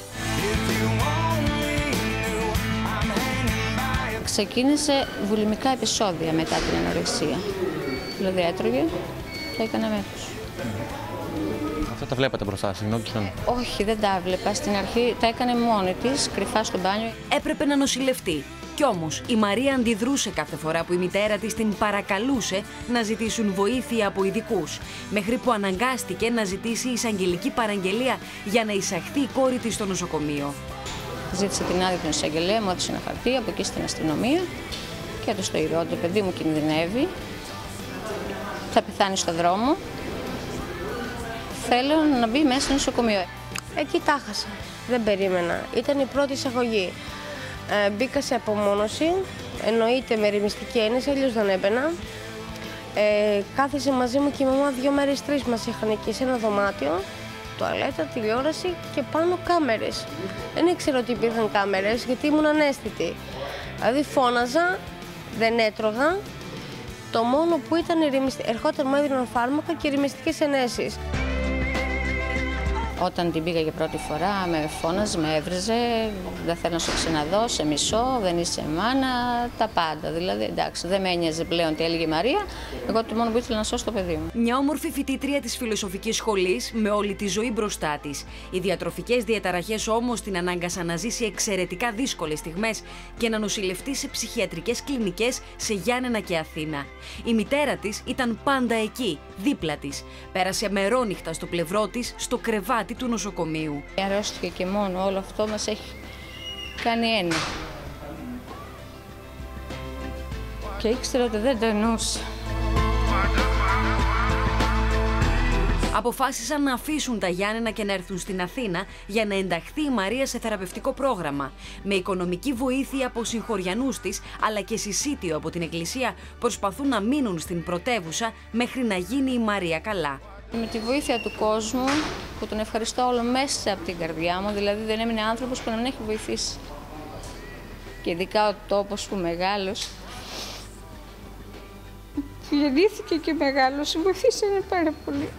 Ξεκίνησε βουλημικά επεισόδια μετά την ανορεξία. Δηλαδή έτρωγε και έκανε αμέσως. Αυτά τα βλέπατε μπροστά, συγνώκησαν? Όχι, δεν τα έβλεπα. Στην αρχή τα έκανε μόνη της, κρυφά στο μπάνιο. Έπρεπε να νοσηλευτεί. Κι όμως η Μαρία αντιδρούσε κάθε φορά που η μητέρα της την παρακαλούσε να ζητήσουν βοήθεια από ειδικούς, μέχρι που αναγκάστηκε να ζητήσει εισαγγελική παραγγελία για να εισαχθεί η κόρη της στο νοσοκομείο. Ζήτησε την άδεια του εισαγγελέα, μου έδωσε ένα χαρτί από εκεί στην αστυνομία και του το είδω: το παιδί μου κινδυνεύει, θα πεθάνει στο δρόμο, θέλω να μπει μέσα στο νοσοκομείο. Εκεί τα χάσα. Δεν περίμενα. Ήταν η πρώτη εισαγωγή. Μπήκα σε απομόνωση, εννοείται με ρημιστική ένεση, αλλιώς δεν έμπαινα. Κάθισε μαζί μου και η μαμά 2 μέρες, 3 μας είχαν εκεί σε ένα δωμάτιο, τουαλέτα, τηλεόραση και πάνω κάμερες. Δεν ήξερα ότι υπήρχαν κάμερες γιατί ήμουν αναίσθητη. Δηλαδή φώναζα, δεν έτρωγα, το μόνο που ήταν ερχόταν μου έδιναν φάρμακα και ρημιστικές ενέσεις. Όταν την πήγα για πρώτη φορά, με φώναζε, με έβριζε, δεν θέλω να σε ξαναδώ, σε μισώ, δεν είσαι μάνα, τα πάντα. Δηλαδή, εντάξει, δεν με ένοιαζε πλέον τι έλεγε η Μαρία, εγώ το μόνο που ήθελα να σώσω το παιδί μου. Μια όμορφη φοιτήτρια της φιλοσοφικής σχολής, με όλη τη ζωή μπροστά της. Οι διατροφικές διαταραχές όμως την ανάγκασαν να ζήσει εξαιρετικά δύσκολες στιγμές και να νοσηλευτεί σε ψυχιατρικές κλινικές σε Γιάννενα και Αθήνα. Η μητέρα της ήταν πάντα εκεί, δίπλα της. Πέρασε μερόνυχτα στο πλευρό της, στο κρεβάτι του νοσοκομείου. Η αρρώστια και μόνο όλο αυτό μας έχει κάνει ένα. Και ήξερα ότι δεν το εννοούσα. Αποφάσισαν να αφήσουν τα Γιάννενα και να έρθουν στην Αθήνα για να ενταχθεί η Μαρία σε θεραπευτικό πρόγραμμα. Με οικονομική βοήθεια από συγχωριανούς της, αλλά και συσίτιο από την Εκκλησία, προσπαθούν να μείνουν στην πρωτεύουσα μέχρι να γίνει η Μαρία καλά. Με τη βοήθεια του κόσμου, που τον ευχαριστώ όλο μέσα από την καρδιά μου, δηλαδή δεν έμεινε άνθρωπος που να μην έχει βοηθήσει. Και ειδικά ο τόπος που μεγάλωσε, που γεννήθηκε και μεγάλωσε, βοηθήσανε πάρα πολύ.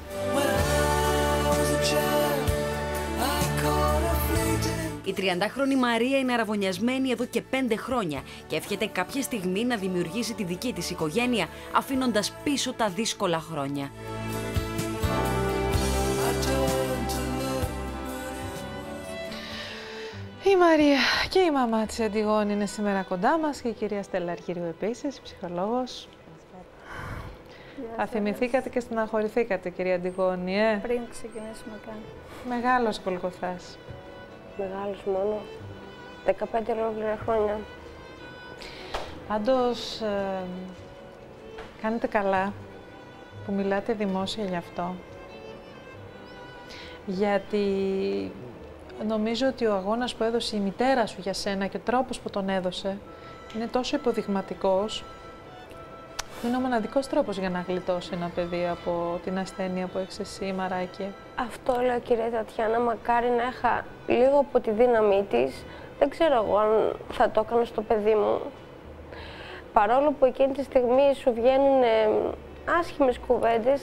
Η 30χρονη Μαρία είναι αραβωνιασμένη εδώ και 5 χρόνια και εύχεται κάποια στιγμή να δημιουργήσει τη δική της οικογένεια, αφήνοντας πίσω τα δύσκολα χρόνια. Η Μαρία και η μαμά της Αντιγόνη είναι σήμερα κοντά μας και η κυρία Στέλλα Αργυρίου επίσης, ψυχολόγος. Θα θυμηθήκατε και στεναχωρηθήκατε, κυρία Αντιγόνη, Πριν ξεκινήσουμε καν. Μεγάλος Γολγοθάς. Μεγάλος μόνο. 15 ολόκληρα χρόνια. Πάντως, κάνετε καλά που μιλάτε δημόσια γι' αυτό. Γιατί νομίζω ότι ο αγώνας που έδωσε η μητέρα σου για σένα και ο τρόπος που τον έδωσε είναι τόσο υποδειγματικός, που είναι ο μοναδικός τρόπος για να γλιτώσει ένα παιδί από την ασθένεια που έχεις εσύ, Μαράκη. Αυτό λέω, κυρία Τατιάνα, μακάρι να είχα λίγο από τη δύναμή της. Δεν ξέρω εγώ αν θα το έκανα στο παιδί μου. Παρόλο που εκείνη τη στιγμή σου βγαίνουν άσχημες κουβέντες,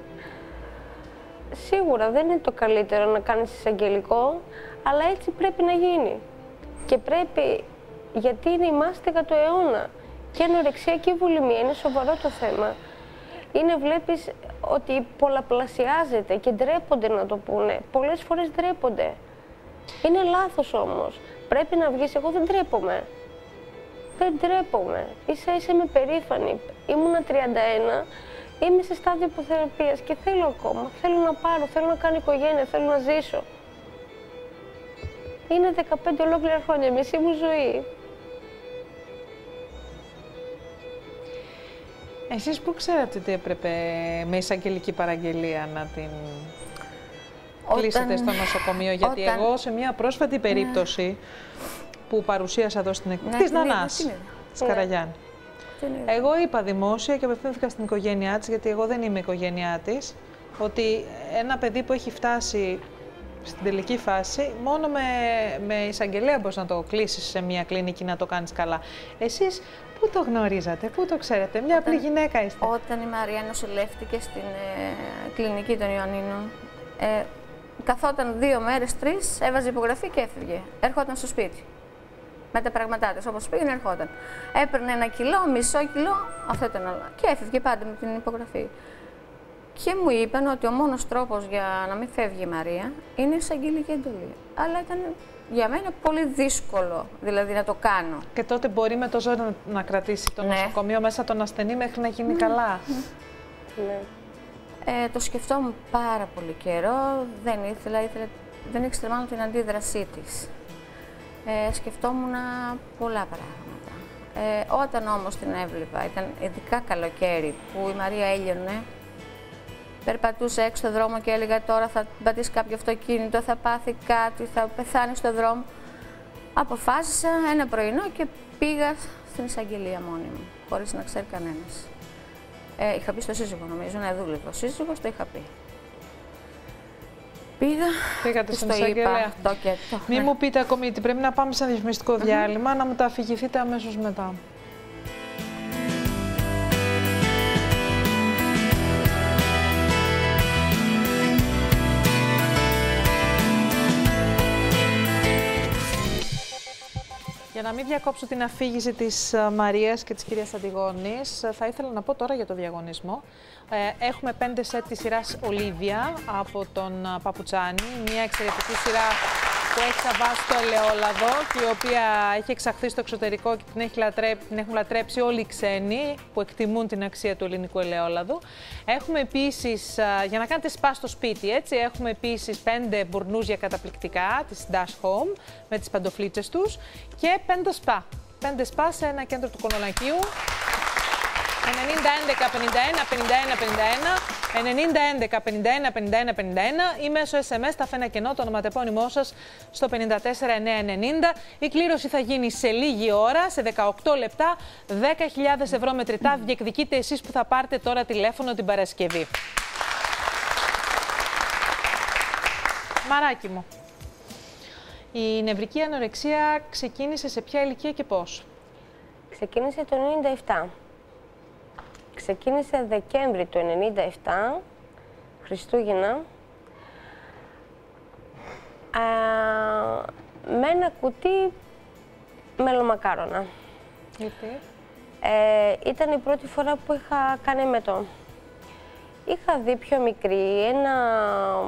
σίγουρα δεν είναι το καλύτερο να κάνεις εισαγγελικό, αλλά έτσι πρέπει να γίνει. Και πρέπει, γιατί είναι η μάστιγα του αιώνα. Και ανορεξία και η βουλημία είναι σοβαρό το θέμα. Βλέπεις ότι πολλαπλασιάζεται και ντρέπονται να το πούνε. Πολλές φορές ντρέπονται. Είναι λάθος όμως. Πρέπει να βγεις. Εγώ δεν ντρέπομαι. Δεν ντρέπομαι. Ίσα-ίσα είμαι περήφανη. Ήμουνα 31, είμαι σε στάδιο υποθεραπείας και θέλω ακόμα. Θέλω να πάρω, θέλω να κάνω οικογένεια, θέλω να ζήσω. Είναι 15 ολόκληρα χρόνια, μισή μου ζωή. Εσείς που ξέρατε ότι έπρεπε με εισαγγελική παραγγελία να την κλείσετε στο νοσοκομείο? Γιατί εγώ σε μια πρόσφατη περίπτωση που παρουσίασα εδώ στην εκπομπή της Νανάς, της Καραγιάννη, εγώ είπα δημόσια και απευθύνθηκα στην οικογένειά της, γιατί εγώ δεν είμαι η οικογένειά της, ότι ένα παιδί που έχει φτάσει στην τελική φάση, μόνο με εισαγγελέα μπορείς να το κλείσεις σε μια κλινική, να το κάνεις καλά. Εσείς πού το γνωρίζατε, πού το ξέρετε, μια απλή γυναίκα είστε? Όταν η Μαρία νοσηλεύτηκε στην κλινική των Ιωαννίνων, καθόταν 2 μέρες, 3, έβαζε υπογραφή και έφευγε. Έρχονταν στο σπίτι. Με τα πράγματά της, όπως πήγαινε, ερχόταν. Έπαιρνε 1 κιλό, μισό κιλό, αυτό ήταν όλα. Και έφευγε πάντα με την υπογραφή. Και μου είπαν ότι ο μόνος τρόπος για να μην φεύγει η Μαρία είναι η εισαγγελική εντολή. Αλλά ήταν για μένα πολύ δύσκολο, δηλαδή, να το κάνω. Και τότε μπορεί με το ζώο να κρατήσει το νοσοκομείο μέσα τον ασθενή μέχρι να γίνει καλά. Το σκεφτόμουν πάρα πολύ καιρό, δεν ήξερα μάλλον την αντίδρασή της. Σκεφτόμουν πολλά πράγματα. Όταν όμως την έβλεπα, ήταν ειδικά καλοκαίρι που η Μαρία έλειωνε, περπατούσε έξω στο δρόμο και έλεγα τώρα θα πατήσει κάποιο αυτοκίνητο, θα πάθει κάτι, θα πεθάνει στο δρόμο. Αποφάσισα ένα πρωινό και πήγα στην εισαγγελία μόνη μου, χωρίς να ξέρει κανένας. Είχα πει στο σύζυγο, νομίζω, να δούλευε ο σύζυγος, το είχα πει. Πήγατε στην εισαγγελέα. Μην μου πείτε ακόμη, γιατί πρέπει να πάμε σε ένα διαφημιστικό διάλειμμα, να μου τα αφηγηθείτε αμέσως μετά. Για να μην διακόψω την αφήγηση της Μαρίας και της κυρίας Αντιγόνης, θα ήθελα να πω τώρα για το διαγωνισμό. Έχουμε 5 σετ της σειράς Ολίβια από τον Παπουτσάνη, μια εξαιρετική σειρά που έχει σαβάσει το ελαιόλαδο και η οποία έχει εξαχθεί στο εξωτερικό και την έχουν λατρέψει όλοι οι ξένοι που εκτιμούν την αξία του ελληνικού ελαιόλαδου. Έχουμε επίσης, για να κάνετε σπα στο σπίτι, έτσι, έχουμε επίσης 5 μπουρνούζια καταπληκτικά της Dash Home με τις παντοφλίτσες τους και 5 σπα. 5 σπα σε ένα κέντρο του Κολονακίου. 90 11 51 51 51, 90 11 51 51 51 ή μέσω SMS τα φένα κενό το ονοματεπώνυμό σας στο 54 990. Η κλήρωση θα γίνει σε λίγη ώρα, σε 18 λεπτά, 10.000 ευρώ μετρητά. Διεκδικείτε εσείς που θα πάρετε τώρα τηλέφωνο την Παρασκευή. Μαράκι μου, η νευρική ανορεξία ξεκίνησε σε ποια ηλικία και πώς? Ξεκίνησε το 97. Ξεκίνησε Δεκέμβρη του 97, Χριστούγεννα, με ένα κουτί μελομακάρονα. Γιατί? Ήταν η πρώτη φορά που είχα κάνει εμετό. Είχα δει πιο μικρή ένα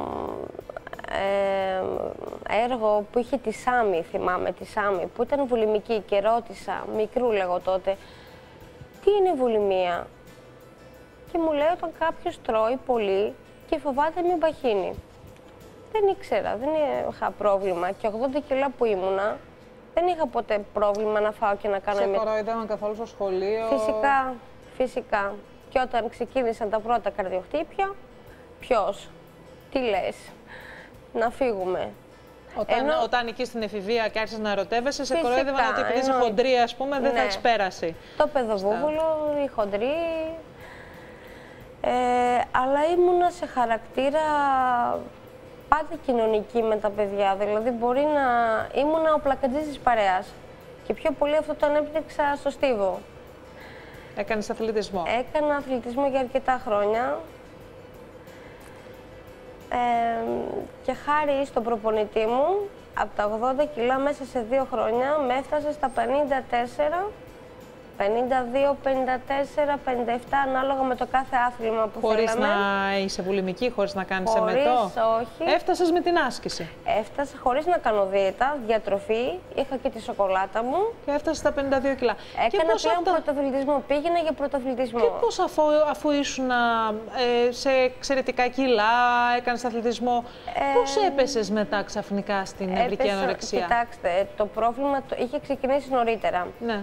έργο που είχε τη Σάμι, θυμάμαι, τη Σάμι, που ήταν βουλημική και ρώτησα, μικρού λέγω τότε, τι είναι η βουλημία? Και μου λέει όταν κάποιος τρώει πολύ και φοβάται μην παχύνει. Δεν ήξερα, δεν είχα πρόβλημα και 80 κιλά που ήμουνα, δεν είχα ποτέ πρόβλημα να φάω και να κάνω εμετό. Σε κοροϊδεύαν καθόλου στο σχολείο? Φυσικά, φυσικά. Και όταν ξεκίνησαν τα πρώτα καρδιοχτύπια, ποιος, τι λες, να φύγουμε. Όταν εκεί στην εφηβεία και άρχισες να ερωτεύεσαι, σε κοροϊδεύαν ότι επειδή είσαι χοντρή, ας πούμε, δεν θα έχεις πέρασει. Το παιδοβούβολο, η χοντρή. Αλλά ήμουνα σε χαρακτήρα πάντα κοινωνική με τα παιδιά. Δηλαδή, μπορεί να ήμουνα ο πλακατζής της παρέας. Και πιο πολύ αυτό το ανέπτυξα στο Στίβο. Έκανες αθλητισμό? Έκανα αθλητισμό για αρκετά χρόνια. Και χάρη στον προπονητή μου, από τα 80 κιλά μέσα σε 2 χρόνια, με έφτασε στα 54, 52, 54, 57, ανάλογα με το κάθε άθλημα που χωρίς θέλαμε. Χωρίς να είσαι βουλημική, χωρίς να κάνεις εμετό? Χωρίς, όχι. Έφτασες με την άσκηση? Έφτασα χωρίς να κάνω δίαιτα, διατροφή, είχα και τη σοκολάτα μου. Και έφτασες στα 52 κιλά. Έκανα πλέον πρωταθλητισμό, πήγαινα για πρωταθλητισμό. Και πώς αφού ήσουν σε εξαιρετικά κιλά, έκανες αθλητισμό, πώς έπεσες μετά ξαφνικά στην νευρική ανορεξία? Κοιτάξτε, το πρόβλημα είχε ξεκινήσει νωρίτερα. Ναι.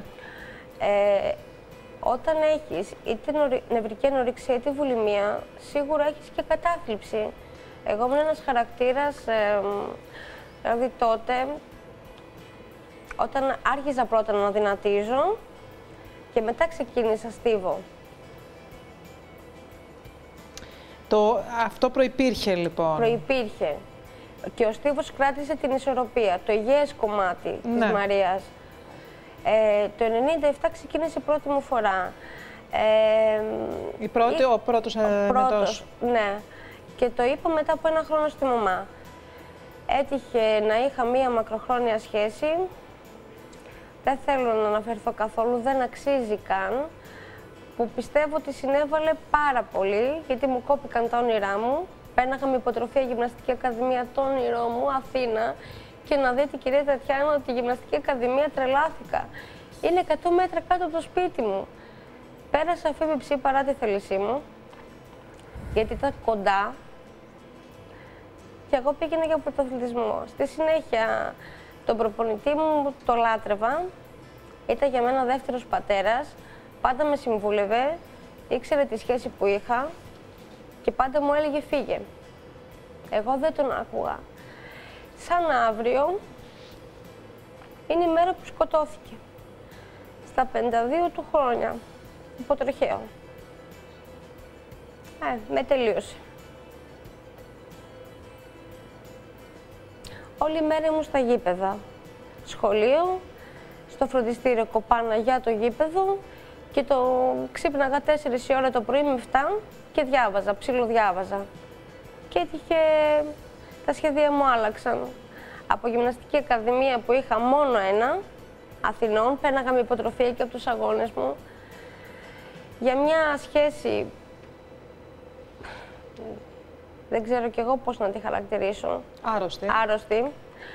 Όταν έχεις είτε νευρική ανορεξία είτε βουλημία, σίγουρα έχεις και κατάθλιψη. Εγώ ήμουν ένας χαρακτήρας, δηλαδή τότε, όταν άρχιζα πρώτα να δυνατίζω και μετά ξεκίνησα Στίβο. Αυτό προϋπήρχε λοιπόν? Προϋπήρχε. Και ο Στίβος κράτησε την ισορροπία, το υγιές κομμάτι της Μαρίας. Το 1997 ξεκίνησε η πρώτη μου φορά. Ο πρώτος εμετός. Ναι. Και το είπα μετά από 1 χρόνο στη μαμά. Έτυχε να είχα μία μακροχρόνια σχέση. Δεν θέλω να αναφερθώ καθόλου, δεν αξίζει καν. Που πιστεύω ότι συνέβαλε πάρα πολύ, γιατί μου κόπηκαν τα όνειρά μου. Πέναγα με υποτροφία Γυμναστική Ακαδημία, το όνειρό μου, Αθήνα. Και να δείτε, κυρία Τατιάνα, ότι η Γυμναστική Ακαδημία τρελάθηκα. Είναι 100 μέτρα κάτω από το σπίτι μου. Πέρασα FBC παρά τη θέλησή μου, γιατί ήταν κοντά. Και εγώ πήγαινα για πρωταθλητισμό. Στη συνέχεια, τον προπονητή μου το λάτρευα. Ήταν για μένα δεύτερος πατέρας. Πάντα με συμβούλευε, ήξερε τη σχέση που είχα και πάντα μου έλεγε φύγε. Εγώ δεν τον άκουγα. Σαν αύριο είναι η μέρα που σκοτώθηκε. Στα 52 του χρόνια, υποτροχαίο. Με τελείωσε. Όλη η μέρα ήμουν στα γήπεδα. Σχολείο, στο φροντιστήριο Κοπάνα για το γήπεδο και ξύπναγα 4 η ώρα το πρωί με 7 και διάβαζα, ψιλοδιάβαζα. Και έτυχε, τα σχέδια μου άλλαξαν. Από Γυμναστική Ακαδημία που είχα μόνο 1, Αθηνών, πέναγα με υποτροφία και από τους αγώνες μου. Για μια σχέση, δεν ξέρω κι εγώ πώς να τη χαρακτηρίσω. Άρρωστη. Άρρωστη.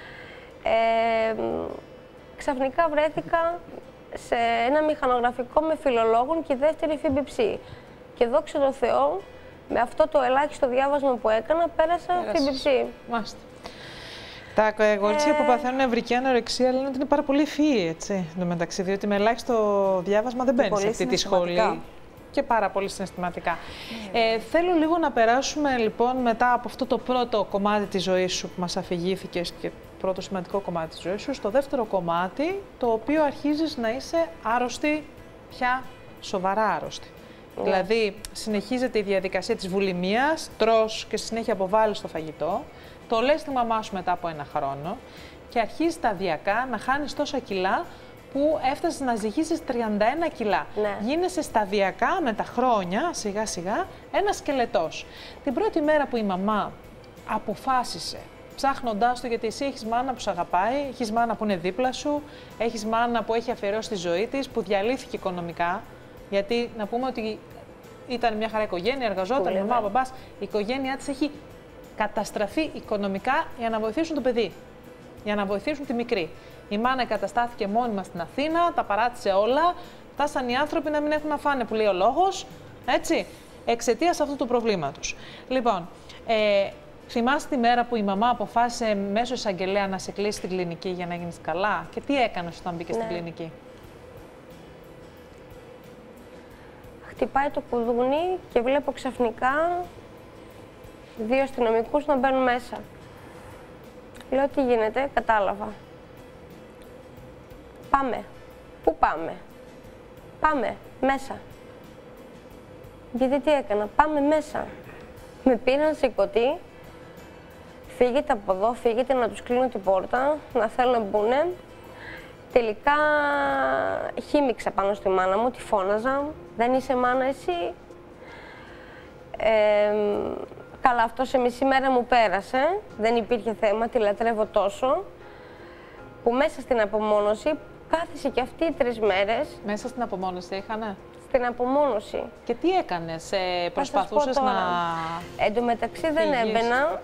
Ξαφνικά βρέθηκα σε ένα μηχανογραφικό με φιλολόγων και δεύτερη FBC. Και δόξα τω Θεώ, με αυτό το ελάχιστο διάβασμα που έκανα, πέρασα FBC. Μάλιστα. Τα κορίτσια που παθαίνουν νευρική ανορεξία λένε ότι είναι πάρα πολύ ευφυή, έτσι, εντωμεταξύ, διότι με ελάχιστο διάβασμα δεν μπαίνεις σε αυτή τη σχολή. Και πάρα πολύ συναισθηματικά. Θέλω λίγο να περάσουμε λοιπόν μετά από αυτό το πρώτο κομμάτι της ζωής σου που μας αφηγήθηκες και πρώτο σημαντικό κομμάτι της ζωής σου, στο δεύτερο κομμάτι, το οποίο αρχίζεις να είσαι άρρωστη, πια σοβαρά άρρωστη. Δηλαδή, συνεχίζεται η διαδικασία της βουλημίας, τρως και στη συνέχεια αποβάλλεις το φαγητό, το λες στη μαμά σου μετά από 1 χρόνο και αρχίζεις σταδιακά να χάνεις τόσα κιλά που έφτασες να ζυγίσεις 31 κιλά. Ναι. Γίνεσαι σταδιακά με τα χρόνια, σιγά σιγά, ένας σκελετός. Την πρώτη μέρα που η μαμά αποφάσισε, ψάχνοντάς το, γιατί εσύ έχεις μάνα που σε αγαπάει, έχεις μάνα που είναι δίπλα σου, έχεις μάνα που έχει αφιερώσει τη ζωή της, που διαλύθηκε οικονομικά, γιατί να πούμε ότι ήταν μια χαρά οικογένεια, εργαζόταν, η μαμά, ο μπαμπάς, η οικογένειά της έχει καταστραφεί οικονομικά για να βοηθήσουν το παιδί, για να βοηθήσουν τη μικρή. Η μάνα εγκαταστάθηκε μόνιμα στην Αθήνα, τα παράτησε όλα, φτάσαν οι άνθρωποι να μην έχουν να φάνε, που λέει ο λόγος, έτσι, εξαιτίας αυτού του προβλήματος. Λοιπόν, θυμάσαι τη μέρα που η μαμά αποφάσισε μέσω εισαγγελέα να σε κλείσει στην κλινική για να γίνεις καλά και τι έκανες όταν μπήκες στην κλινική? Χτυπάει το κουδούνι και βλέπω ξαφνικά 2 αστυνομικούς να μπαίνουν μέσα. Λέω τι γίνεται, κατάλαβα. Πάμε. Πού πάμε? Πάμε, μέσα. Γιατί τι έκανα, πάμε μέσα. Με πήραν σηκωτή, φύγετε από εδώ, φύγετε να τους κλείνω την πόρτα, να θέλουν να μπουνε. Τελικά χύμιξα πάνω στη μάνα μου, τη φώναζα. Δεν είσαι μάνα εσύ. Καλά, αυτό σε μισή μέρα μου πέρασε. Δεν υπήρχε θέμα, τη λατρεύω τόσο. Που μέσα στην απομόνωση κάθισε και αυτή 3 μέρες. Μέσα στην απομόνωση είχανε? Στην απομόνωση. Και τι έκανες, προσπαθούσες να... Εν τω μεταξύ δεν έμπαινα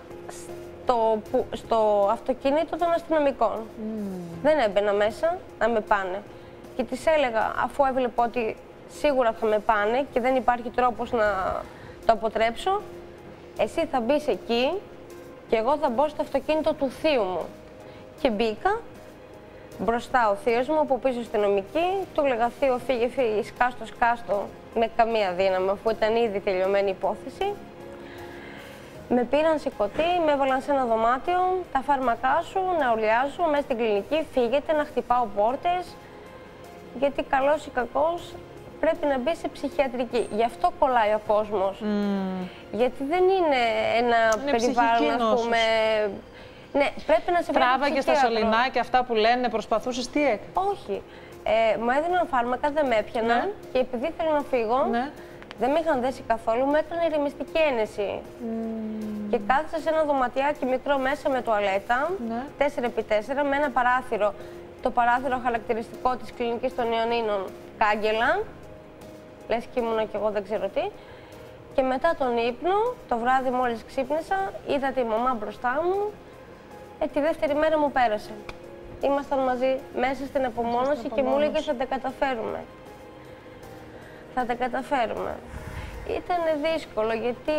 στο αυτοκίνητο των αστυνομικών. Δεν έμπαινα μέσα να με πάνε. Και της έλεγα, αφού έβλεπα ότι σίγουρα θα με πάνε και δεν υπάρχει τρόπος να το αποτρέψω, εσύ θα μπεις εκεί και εγώ θα μπω στο αυτοκίνητο του θείου μου. Και μπήκα. Μπροστά ο θείος μου, από πίσω αστυνομική, του έλεγα θείο φύγε, σκάστο, σκάστο, με καμία δύναμη, αφού ήταν ήδη τελειωμένη η υπόθεση. Με πήραν σηκωτή, με έβαλαν σε ένα δωμάτιο, τα φάρμακά σου, να ουλιάζω μέσα στην κλινική, φύγετε, να χτυπάω πόρτες, γιατί καλός ή κακός πρέπει να μπει σε ψυχιατρική. Γι' αυτό κολλάει ο κόσμος. Γιατί δεν είναι ένα περιβάλλον, ας πούμε... Ναι, πρέπει να σε βρει. Τράβαγε στα σωληνά και αυτά που λένε, προσπαθούσες, τι έκανες? Όχι. Μου έδιναν φάρμακα, δεν με έπιαναν και επειδή ήθελα να φύγω, δεν με είχαν δέσει καθόλου, μου έκανε ηρεμιστική ένεση. Και κάθισα σε ένα δωματιάκι μικρό μέσα με τουαλέτα, 4x4, με ένα παράθυρο. Το παράθυρο χαρακτηριστικό της κλινικής των Ιωνίνων, κάγκελα. Λες και ήμουνα κι εγώ δεν ξέρω τι. Και μετά τον ύπνο, το βράδυ μόλις ξύπνησα, είδα τη μαμά μπροστά μου. Τη δεύτερη μέρα μου πέρασε. Ήμασταν μαζί μέσα στην απομόνωση και μου έλεγε θα τα καταφέρουμε. Θα τα καταφέρουμε. Ήταν δύσκολο γιατί...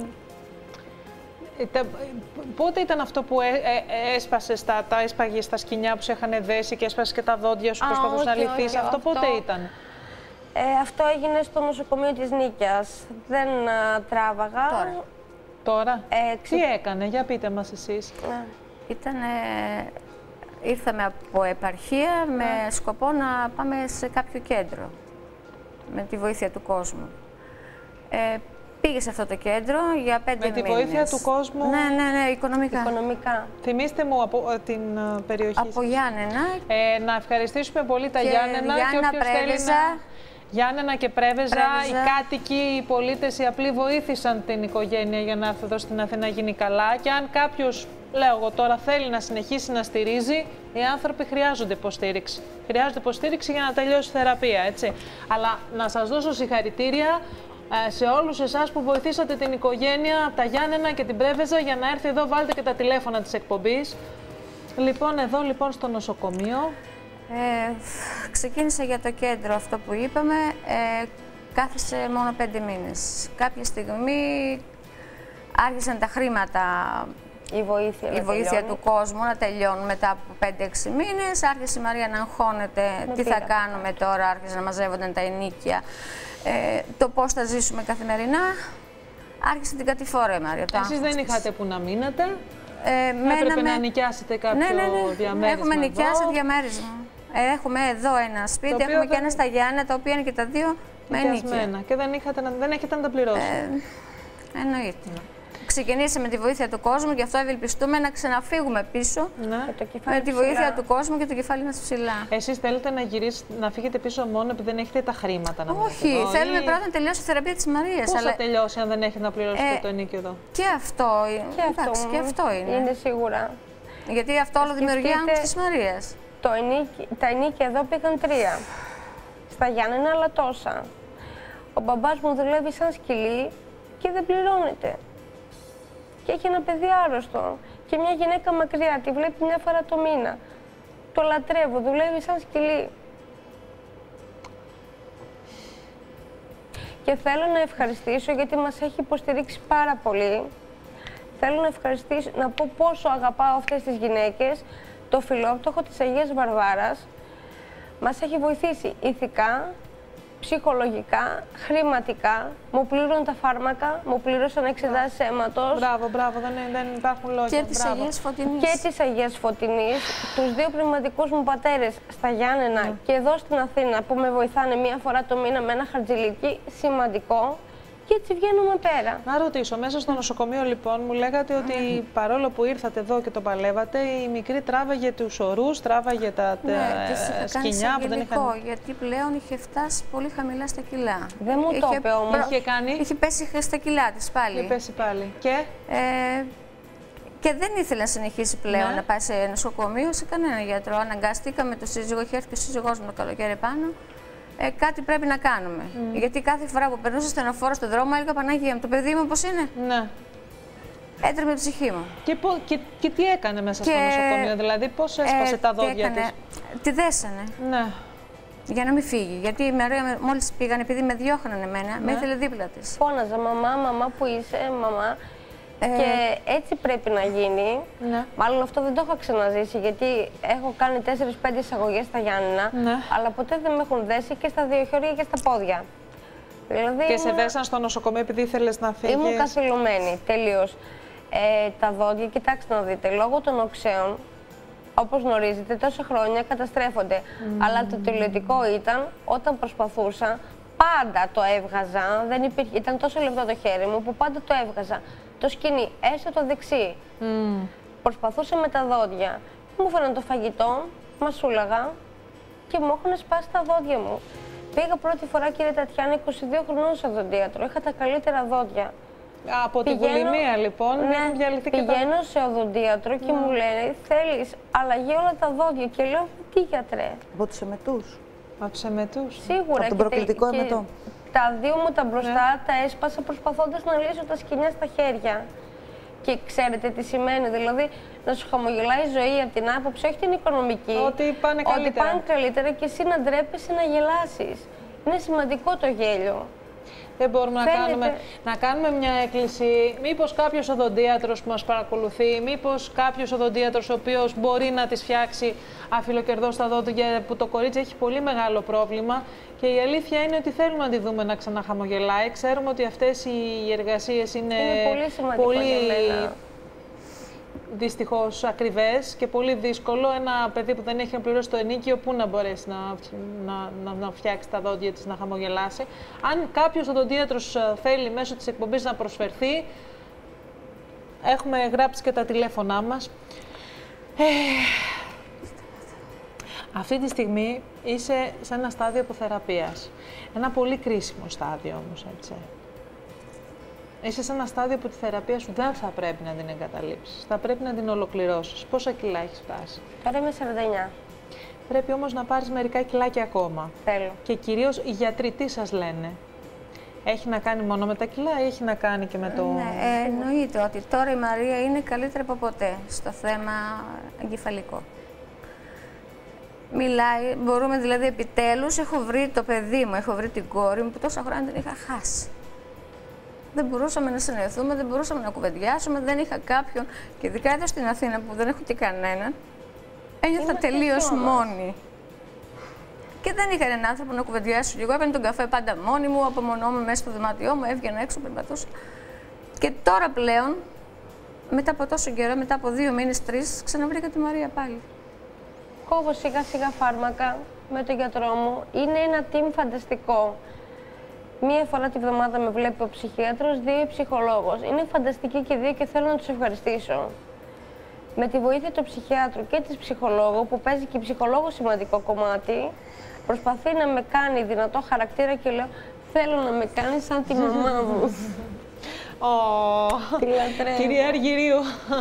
Πότε ήταν αυτό που έσπασες, τα έσπαγες στα σκοινιά που σε είχαν δέσει και έσπασες και τα δόντια σου, προσπαθούσες να λυθείς? Αυτό πότε ήταν? Αυτό έγινε στο νοσοκομείο της Νίκαιας. Δεν τράβαγα. Τώρα? Τι έκανε, για πείτε μας εσείς. Ήρθαμε από επαρχία με σκοπό να πάμε σε κάποιο κέντρο, με τη βοήθεια του κόσμου. Πήγε σε αυτό το κέντρο για 5 μήνες. Με τη βοήθεια του κόσμου? Ναι, οικονομικά. Θυμήστε μου από την περιοχή. Από Γιάννενα. Να ευχαριστήσουμε πολύ τα Γιάννενα και όποιος θέλει να... Γιάννενα και Πρέβεζα, οι κάτοικοι, οι πολίτες, οι απλοί βοήθησαν την οικογένεια για να έρθει εδώ στην Αθήνα να γίνει καλά. Και αν κάποιος, λέω εγώ τώρα, θέλει να συνεχίσει να στηρίζει, οι άνθρωποι χρειάζονται υποστήριξη. Χρειάζονται υποστήριξη για να τελειώσει η θεραπεία, έτσι. Αλλά να σας δώσω συγχαρητήρια σε όλους εσάς που βοηθήσατε την οικογένεια, τα Γιάννενα και την Πρέβεζα για να έρθει εδώ. Βάλτε και τα τηλέφωνα της εκπομπής. Λοιπόν, εδώ λοιπόν στο νοσοκομείο. Ξεκίνησα για το κέντρο αυτό που είπαμε, κάθισε μόνο 5 μήνες. Κάποια στιγμή άρχισαν τα χρήματα, η βοήθεια του κόσμου να τελειώνουν μετά από 5-6 μήνες. Άρχισε η Μαρία να αγχώνεται, τι θα κάνουμε τώρα, άρχισε να μαζεύονταν τα ενίκια, το πώς θα ζήσουμε καθημερινά. Άρχισε την κατηφόρα η Μαρία. Εσείς δεν είχατε που να μείνετε, έπρεπε να νοικιάσετε κάποιο διαμέρισμα? Έχουμε νοικιάσει διαμέρισμα. Έχουμε εδώ ένα σπίτι, έχουμε και ένα στα Γιάννενα, τα οποία είναι και τα δύο με ενοίκια. Και δεν έχετε να τα πληρώσετε? Εννοείται. Ξεκινήσαμε τη βοήθεια του κόσμου, γι' αυτό ευελπιστούμε να ξαναφύγουμε πίσω με τη βοήθεια του κόσμου και το κεφάλι μας ψηλά. Εσείς θέλετε να φύγετε πίσω μόνο επειδή δεν έχετε τα χρήματα να μείνετε? Όχι, θέλουμε πρώτα να τελειώσει η θεραπεία της Μαρίας. Πώς θα τελειώσει αν δεν έχετε να πληρώσετε το ενίκιο εδώ? Και αυτό είναι. Είναι σίγουρα. Γιατί αυτό όλο δημιουργεί άγχος της Μαρίας. Τα ενίκια εδώ πήγαν 3. Στα Γιάννενα, αλλά τόσα. Ο μπαμπάς μου δουλεύει σαν σκυλί και δεν πληρώνεται. Και έχει ένα παιδί άρρωστο. Και μια γυναίκα μακριά, τη βλέπει μια φορά το μήνα. Το λατρεύω, δουλεύει σαν σκυλί. Και θέλω να ευχαριστήσω γιατί μας έχει υποστηρίξει πάρα πολύ. Θέλω να ευχαριστήσω, να πω πόσο αγαπάω αυτές τις γυναίκες. Το Φιλόπτωχο της Αγίας Βαρβάρας μας έχει βοηθήσει ηθικά, ψυχολογικά, χρηματικά, μου πλήρωναν τα φάρμακα, μου πλήρωσαν εξετάσεις αίματος. Μπράβο, δεν υπάρχουν λόγια. Και της Αγίας Φωτεινής. Και της Αγίας Φωτεινής, τους δύο πνευματικούς μου πατέρες στα Γιάννενα και εδώ στην Αθήνα που με βοηθάνε μία φορά το μήνα με ένα χαρτζηλίκι σημαντικό. Και έτσι βγαίνουμε πέρα. Να ρωτήσω, μέσα στο νοσοκομείο λοιπόν μου λέγατε ότι παρόλο που ήρθατε εδώ και το παλεύατε, η μικρή τράβαγε τους ορούς, τράβαγε τα σκοινιά που δεν είχαν... γιατί πλέον είχε φτάσει πολύ χαμηλά στα κιλά. Δεν μου το είπε όμως. Είχε πέσει στα κιλά της πάλι. Είχε πέσει πάλι. Και δεν ήθελε να συνεχίσει πλέον να πάει σε νοσοκομείο, σε κανένα γιατρό. Αναγκαστήκαμε το σύζυγο, είχε έρθει και ο σύζυγός μου το καλοκαίρι πάνω. Κάτι πρέπει να κάνουμε. Γιατί κάθε φορά που περνούσα στενοφόρο στον δρόμο, έλεγα Παναγία μου, το παιδί μου πώς είναι. Ναι. Έτρεμε η ψυχή μου. Και τι έκανε μέσα στο νοσοκομείο, δηλαδή πώς έσπασε τα δόντια της. Τη δέσανε. Ναι. Για να μην φύγει. Γιατί η Μαρία μόλις πήγαν, επειδή με διώχναν εμένα, με ήθελε δίπλα της. Φώναζα, μαμά που είσαι, μαμά. Και έτσι πρέπει να γίνει. Ναι. Μάλλον αυτό δεν το έχω ξαναζήσει, γιατί έχω κάνει 4-5 εισαγωγές στα Γιάννενα, αλλά ποτέ δεν με έχουν δέσει και στα δύο χέρια και στα πόδια. Δηλαδή, και σε δέσαν στο νοσοκομείο επειδή ήθελες να φύγεις. Ήμουν καθυλωμένη, τελείως. Τα δόντια, κοιτάξτε να δείτε, λόγω των οξέων, όπως γνωρίζετε, τόσα χρόνια καταστρέφονται. Αλλά το τελειωτικό ήταν όταν προσπαθούσα, πάντα το έβγαζα, δεν υπήρχε, ήταν τόσο λεπτό το χέρι μου που πάντα το έβγαζα. Το σκηνή, έστω το δεξί. Προσπαθούσα με τα δόντια. Μου φέραν το φαγητό, μασούλαγα και μου έχουν σπάσει τα δόντια μου. Πήγα πρώτη φορά, κύριε Τατιάνα, 22 χρονών στο οδοντίατρο. Είχα τα καλύτερα δόντια. Από την βουλημία, λοιπόν, έχουν διαλυθεί και πηγαίνω σε οδοντίατρο και μου λένε θέλεις αλλαγή όλα τα δόντια. Και λέω, τι γιατρέ. Από τους εμετούς. Από τους εμετούς. Σίγουρα. Από τον προκλητικό εμετό. Τα δύο μου τα μπροστά τα έσπασα προσπαθώντας να λύσω τα σκοινιά στα χέρια. Και ξέρετε τι σημαίνει, δηλαδή να σου χαμογελάει η ζωή από την άποψη, όχι την οικονομική. Ότι πάνε καλύτερα. Ότι πάνε καλύτερα και εσύ να ντρέπεσαι να γελάσεις. Είναι σημαντικό το γέλιο. Δεν μπορούμε να κάνουμε μια έκκληση. Μήπως κάποιος οδοντίατρος που μας παρακολουθεί, μήπως κάποιος οδοντίατρος ο οποίος μπορεί να της φτιάξει αφιλοκερδώς τα δόντια, που το κορίτσι έχει πολύ μεγάλο πρόβλημα. Και η αλήθεια είναι ότι θέλουμε να τη δούμε να ξαναχαμογελάει. Ξέρουμε ότι αυτές οι εργασίες είναι πολύ δυστυχώς ακριβές και πολύ δύσκολο. Ένα παιδί που δεν έχει να πληρώσει το ενίκιο, πού να μπορέσει να φτιάξει τα δόντια της, να χαμογελάσει. Αν κάποιος οδοντίατρος θέλει μέσω της εκπομπής να προσφερθεί, έχουμε γράψει και τα τηλέφωνά μας. Αυτή τη στιγμή είσαι σε ένα στάδιο αποθεραπείας. Ένα πολύ κρίσιμο στάδιο όμως, έτσι. Είσαι σε ένα στάδιο που τη θεραπεία σου δεν θα πρέπει να την εγκαταλείψεις. Θα πρέπει να την ολοκληρώσεις. Πόσα κιλά έχεις φτάσει? Τώρα είμαι 49. Πρέπει όμως να πάρεις μερικά κιλάκια ακόμα. Θέλω. Και κυρίως οι γιατροί τι σας λένε? Έχει να κάνει μόνο με τα κιλά ή έχει να κάνει και με το... Ναι, εννοείται ότι τώρα η Μαρία είναι καλύτερη από ποτέ στο θέμα εγκεφαλικό. Μιλάει, μπορούμε δηλαδή επιτέλους, έχω βρει το παιδί μου, έχω βρει την κόρη μου που τόσα χρόνια την είχα χάσει. Δεν μπορούσαμε να συνεχθούμε, δεν μπορούσαμε να κουβεντιάσουμε, δεν είχα κάποιον. Και ειδικά εδώ στην Αθήνα που δεν έχω και κανέναν, ένιωθα τελείως μόνη. Και δεν είχα έναν άνθρωπο να κουβεντιάσω. Και εγώ έπαιρνα τον καφέ πάντα μόνη μου, απομονώμαι μέσα στο δωμάτιό μου, έβγαινα έξω, περπατούσα. Και τώρα πλέον, μετά από τόσο καιρό, μετά από 2 μήνες, 3, ξαναβρήκα τη Μαρία πάλι. Κόβω σιγά σιγά φάρμακα με τον γιατρό μου. Είναι ένα team φανταστικό. Μία φορά τη βδομάδα με βλέπει ο ψυχίατρος, 2 η ψυχολόγος. Είναι φανταστικοί και 2 και θέλω να τους ευχαριστήσω. Με τη βοήθεια του ψυχιάτρου και της ψυχολόγου, που παίζει και η ψυχολόγο σημαντικό κομμάτι, προσπαθεί να με κάνει δυνατό χαρακτήρα και λέω θέλω να με κάνει σαν τη μαμά μου. Τη λατρεύω. Κυρία Αργυρίου,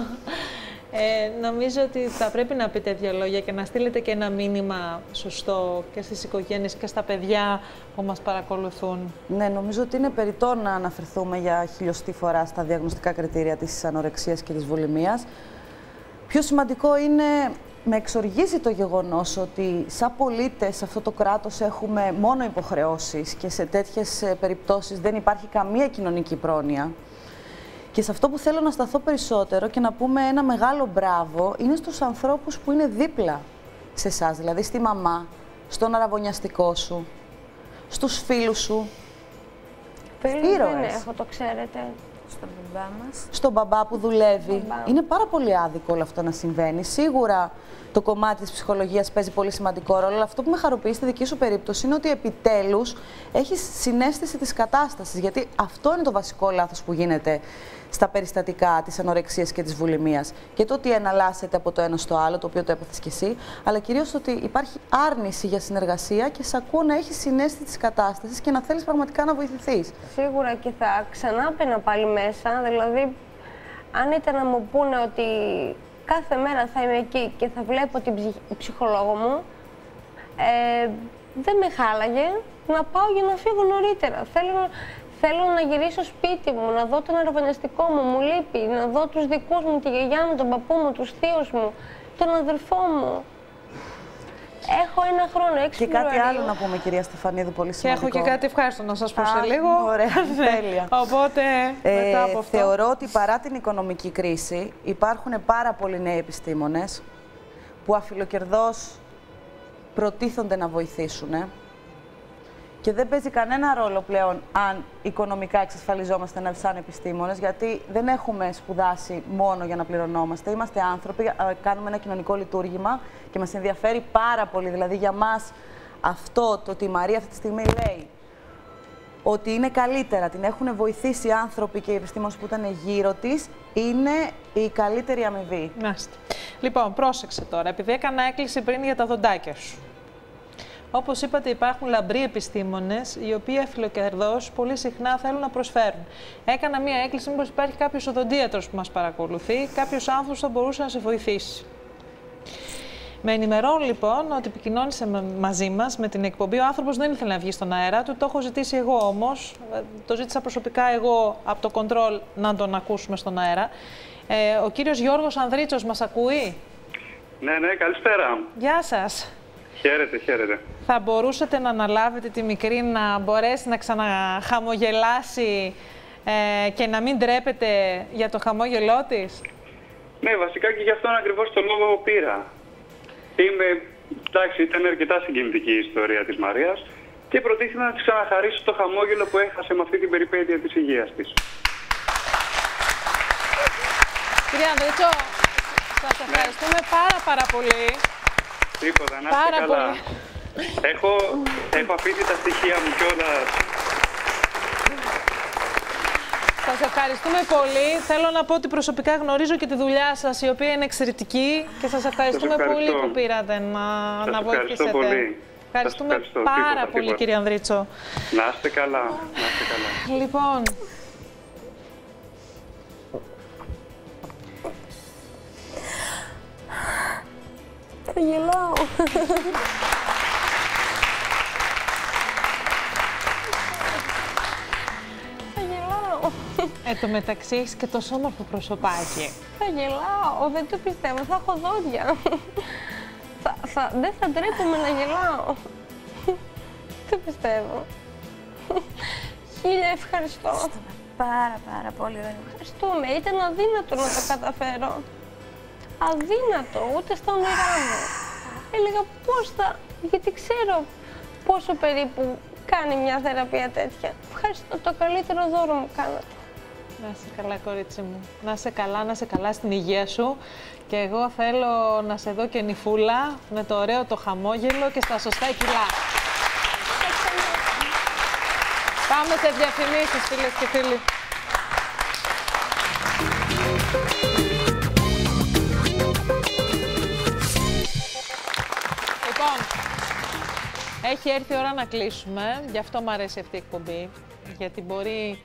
νομίζω ότι θα πρέπει να πείτε 2 λόγια και να στείλετε και ένα μήνυμα σωστό και στις οικογένειες και στα παιδιά που μας παρακολουθούν. Ναι, νομίζω ότι είναι περιττό να αναφερθούμε για 1000η φορά στα διαγνωστικά κριτήρια της ανορεξίας και της βουλημίας. Πιο σημαντικό είναι, με εξοργίζει το γεγονός ότι σαν πολίτες σε αυτό το κράτος έχουμε μόνο υποχρεώσεις και σε τέτοιες περιπτώσεις δεν υπάρχει καμία κοινωνική πρόνοια. Και σε αυτό που θέλω να σταθώ περισσότερο και να πούμε ένα μεγάλο μπράβο είναι στους ανθρώπους που είναι δίπλα σε εσάς, δηλαδή στη μαμά, στον αραβωνιαστικό σου, στους φίλους σου. Φίλους δεν έχω, το ξέρετε. Στον μπαμπά μας. Στον μπαμπά που δουλεύει. Είναι πάρα πολύ άδικο όλο αυτό να συμβαίνει. Σίγουρα το κομμάτι της ψυχολογίας παίζει πολύ σημαντικό ρόλο, αλλά αυτό που με χαροποιεί στη δική σου περίπτωση είναι ότι επιτέλους έχεις συναίσθηση της κατάστασης. Γιατί αυτό είναι το βασικό λάθος που γίνεται στα περιστατικά της ανορεξίας και της βουλημίας. Και το ότι εναλλάσσεται από το ένα στο άλλο, το οποίο το έπαθες κι εσύ, αλλά κυρίως ότι υπάρχει άρνηση για συνεργασία και σε ακούω να έχεις συναίσθηση της κατάστασης και να θέλεις πραγματικά να βοηθηθείς. Σίγουρα και θα ξανά μπαίνα πάλι μέσα. Δηλαδή, αν ήταν να μου πούνε ότι κάθε μέρα θα είμαι εκεί και θα βλέπω την ψυχολόγο μου, δεν με χάλαγε να πάω για να φύγω νωρίτερα. Θέλω να γυρίσω σπίτι μου, να δω τον αραβωνιαστικό μου λείπει, να δω τους δικούς μου, τη γιαγιά μου, τον παππού μου, τους θείους μου, τον αδερφό μου. Έχω 1 χρόνο, 6 Και κάτι άλλο να πούμε, κυρία Στεφανίδου, πολύ σημαντικό. Και έχω και κάτι ευχάριστο να σας πω σε λίγο. Ωραία, τέλεια. Οπότε, μετά από αυτό... Θεωρώ ότι παρά την οικονομική κρίση, υπάρχουν πάρα πολλοί νέοι επιστήμονες που αφιλοκερδώς προτίθονται να βοηθήσουν. Και δεν παίζει κανένα ρόλο πλέον αν οικονομικά εξασφαλιζόμαστε σαν επιστήμονες, γιατί δεν έχουμε σπουδάσει μόνο για να πληρωνόμαστε. Είμαστε άνθρωποι, κάνουμε ένα κοινωνικό λειτουργήμα και μας ενδιαφέρει πάρα πολύ. Δηλαδή για μας αυτό το ότι η Μαρία αυτή τη στιγμή λέει ότι είναι καλύτερα, την έχουν βοηθήσει οι άνθρωποι και οι επιστήμονες που ήταν γύρω της, είναι η καλύτερη αμοιβή. Μάλιστα. Λοιπόν, πρόσεξε τώρα, επειδή έκανα έκκληση πριν για τα δοντάκια σου. Όπως είπατε, υπάρχουν λαμπροί επιστήμονες, οι οποίοι αφιλοκερδώς πολύ συχνά θέλουν να προσφέρουν. Έκανα μία έκκληση, μήπως υπάρχει κάποιος οδοντίατρος που μας παρακολουθεί, κάποιος άνθρωπος που θα μπορούσε να σε βοηθήσει. Με ενημερώνω λοιπόν ότι επικοινώνησε μαζί μας με την εκπομπή. Ο άνθρωπος δεν ήθελε να βγει στον αέρα του, το έχω ζητήσει εγώ όμως. Το ζήτησα προσωπικά εγώ από το control να τον ακούσουμε στον αέρα. Ο κύριος Γιώργος Ανδρίτσος μας ακούει? Ναι, καλησπέρα. Γεια σας. Χαίρετε, χαίρετε. Θα μπορούσατε να αναλάβετε τη μικρή να μπορέσει να ξαναχαμογελάσει και να μην τρέπεται για το χαμόγελό της? Ναι, βασικά και γι' αυτόν ακριβώς το λόγο πήρα. Εντάξει, ήταν αρκετά συγκινητική η ιστορία της Μαρίας και προτίθεμαι να της ξαναχαρίσω το χαμόγελο που έχασε με αυτή την περιπέτεια της υγείας της. Κυρία Ανδρίτσο, σας ευχαριστούμε πάρα πολύ. Τίποτα, να είστε καλά. Έχω αφήσει τα στοιχεία μου κιόλας. Σας ευχαριστούμε πολύ. Θέλω να πω ότι προσωπικά γνωρίζω και τη δουλειά σας, η οποία είναι εξαιρετική, και σας ευχαριστούμε πολύ που πήρατε να βοηθήσετε. Πολύ. Ευχαριστούμε πάρα πολύ, κύριε Ανδρίτσο. Να είστε καλά. Να είστε καλά. Λοιπόν, θα γελάω. Εν τω μεταξύ έχεις και τόσο όμορφο προσωπάκι. Θα γελάω, δεν το πιστεύω, θα έχω δόντια. Δεν θα ντρέπομαι να γελάω. Δεν πιστεύω. Χίλια ευχαριστώ. Πάρα πολύ. Ευχαριστούμε, ήταν αδύνατο να το καταφέρω. Αδύνατο, ούτε στα όνειρά μου. Έλεγα πώς θα, γιατί ξέρω πόσο περίπου κάνει μια θεραπεία τέτοια. Ευχαριστώ, το καλύτερο δώρο μου κάνατε. Να είσαι καλά, κορίτσι μου. Να είσαι καλά στην υγεία σου. Και εγώ θέλω να σε δω και νυφούλα, με το ωραίο το χαμόγελο και στα σωστά κιλά. Πάμε σε διαφημίσεις, φίλες και φίλοι. Λοιπόν, έχει έρθει η ώρα να κλείσουμε. Γι' αυτό μου αρέσει αυτή η εκπομπή. Γιατί μπορεί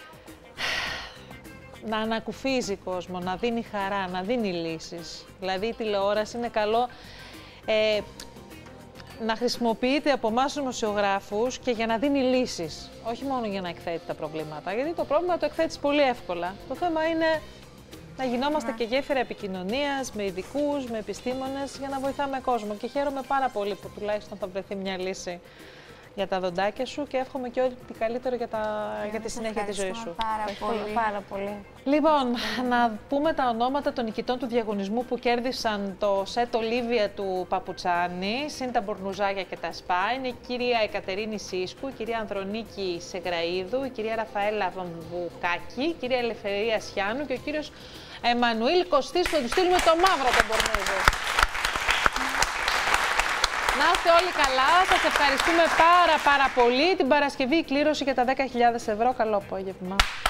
να ανακουφίζει κόσμο, να δίνει χαρά, να δίνει λύσεις. Δηλαδή η τηλεόραση είναι καλό να χρησιμοποιείται από εμάς τους δημοσιογράφους και για να δίνει λύσεις. Όχι μόνο για να εκθέτει τα προβλήματα, γιατί το πρόβλημα το εκθέτεις πολύ εύκολα. Το θέμα είναι να γινόμαστε και γέφυρα επικοινωνίας με ειδικούς, με επιστήμονες, για να βοηθάμε κόσμο. Και χαίρομαι πάρα πολύ που τουλάχιστον θα βρεθεί μια λύση για τα δοντάκια σου και εύχομαι και ό,τι καλύτερο για τη συνέχεια της ζωής σου. Πάρα πολύ. Λοιπόν, να πούμε τα ονόματα των νικητών του διαγωνισμού που κέρδισαν το σετ Ολίβια του Παπουτσάνη, συν τα μπορνουζάκια και τα σπα. Είναι η κυρία Εκατερίνη Σίσκου, η κυρία Ανδρονίκη Σεγραίδου, η κυρία Ραφαέλα Βαμβουκάκη, η κυρία Ελευθερία Σιάνου και ο κύριος Εμμανουήλ Κωστής, που θα του στείλουμε το μαύρο τον μπορνούζο. Να είστε όλοι καλά, σας ευχαριστούμε πάρα πολύ. Την Παρασκευή η κλήρωση για τα 10.000 ευρώ. Καλό απόγευμα.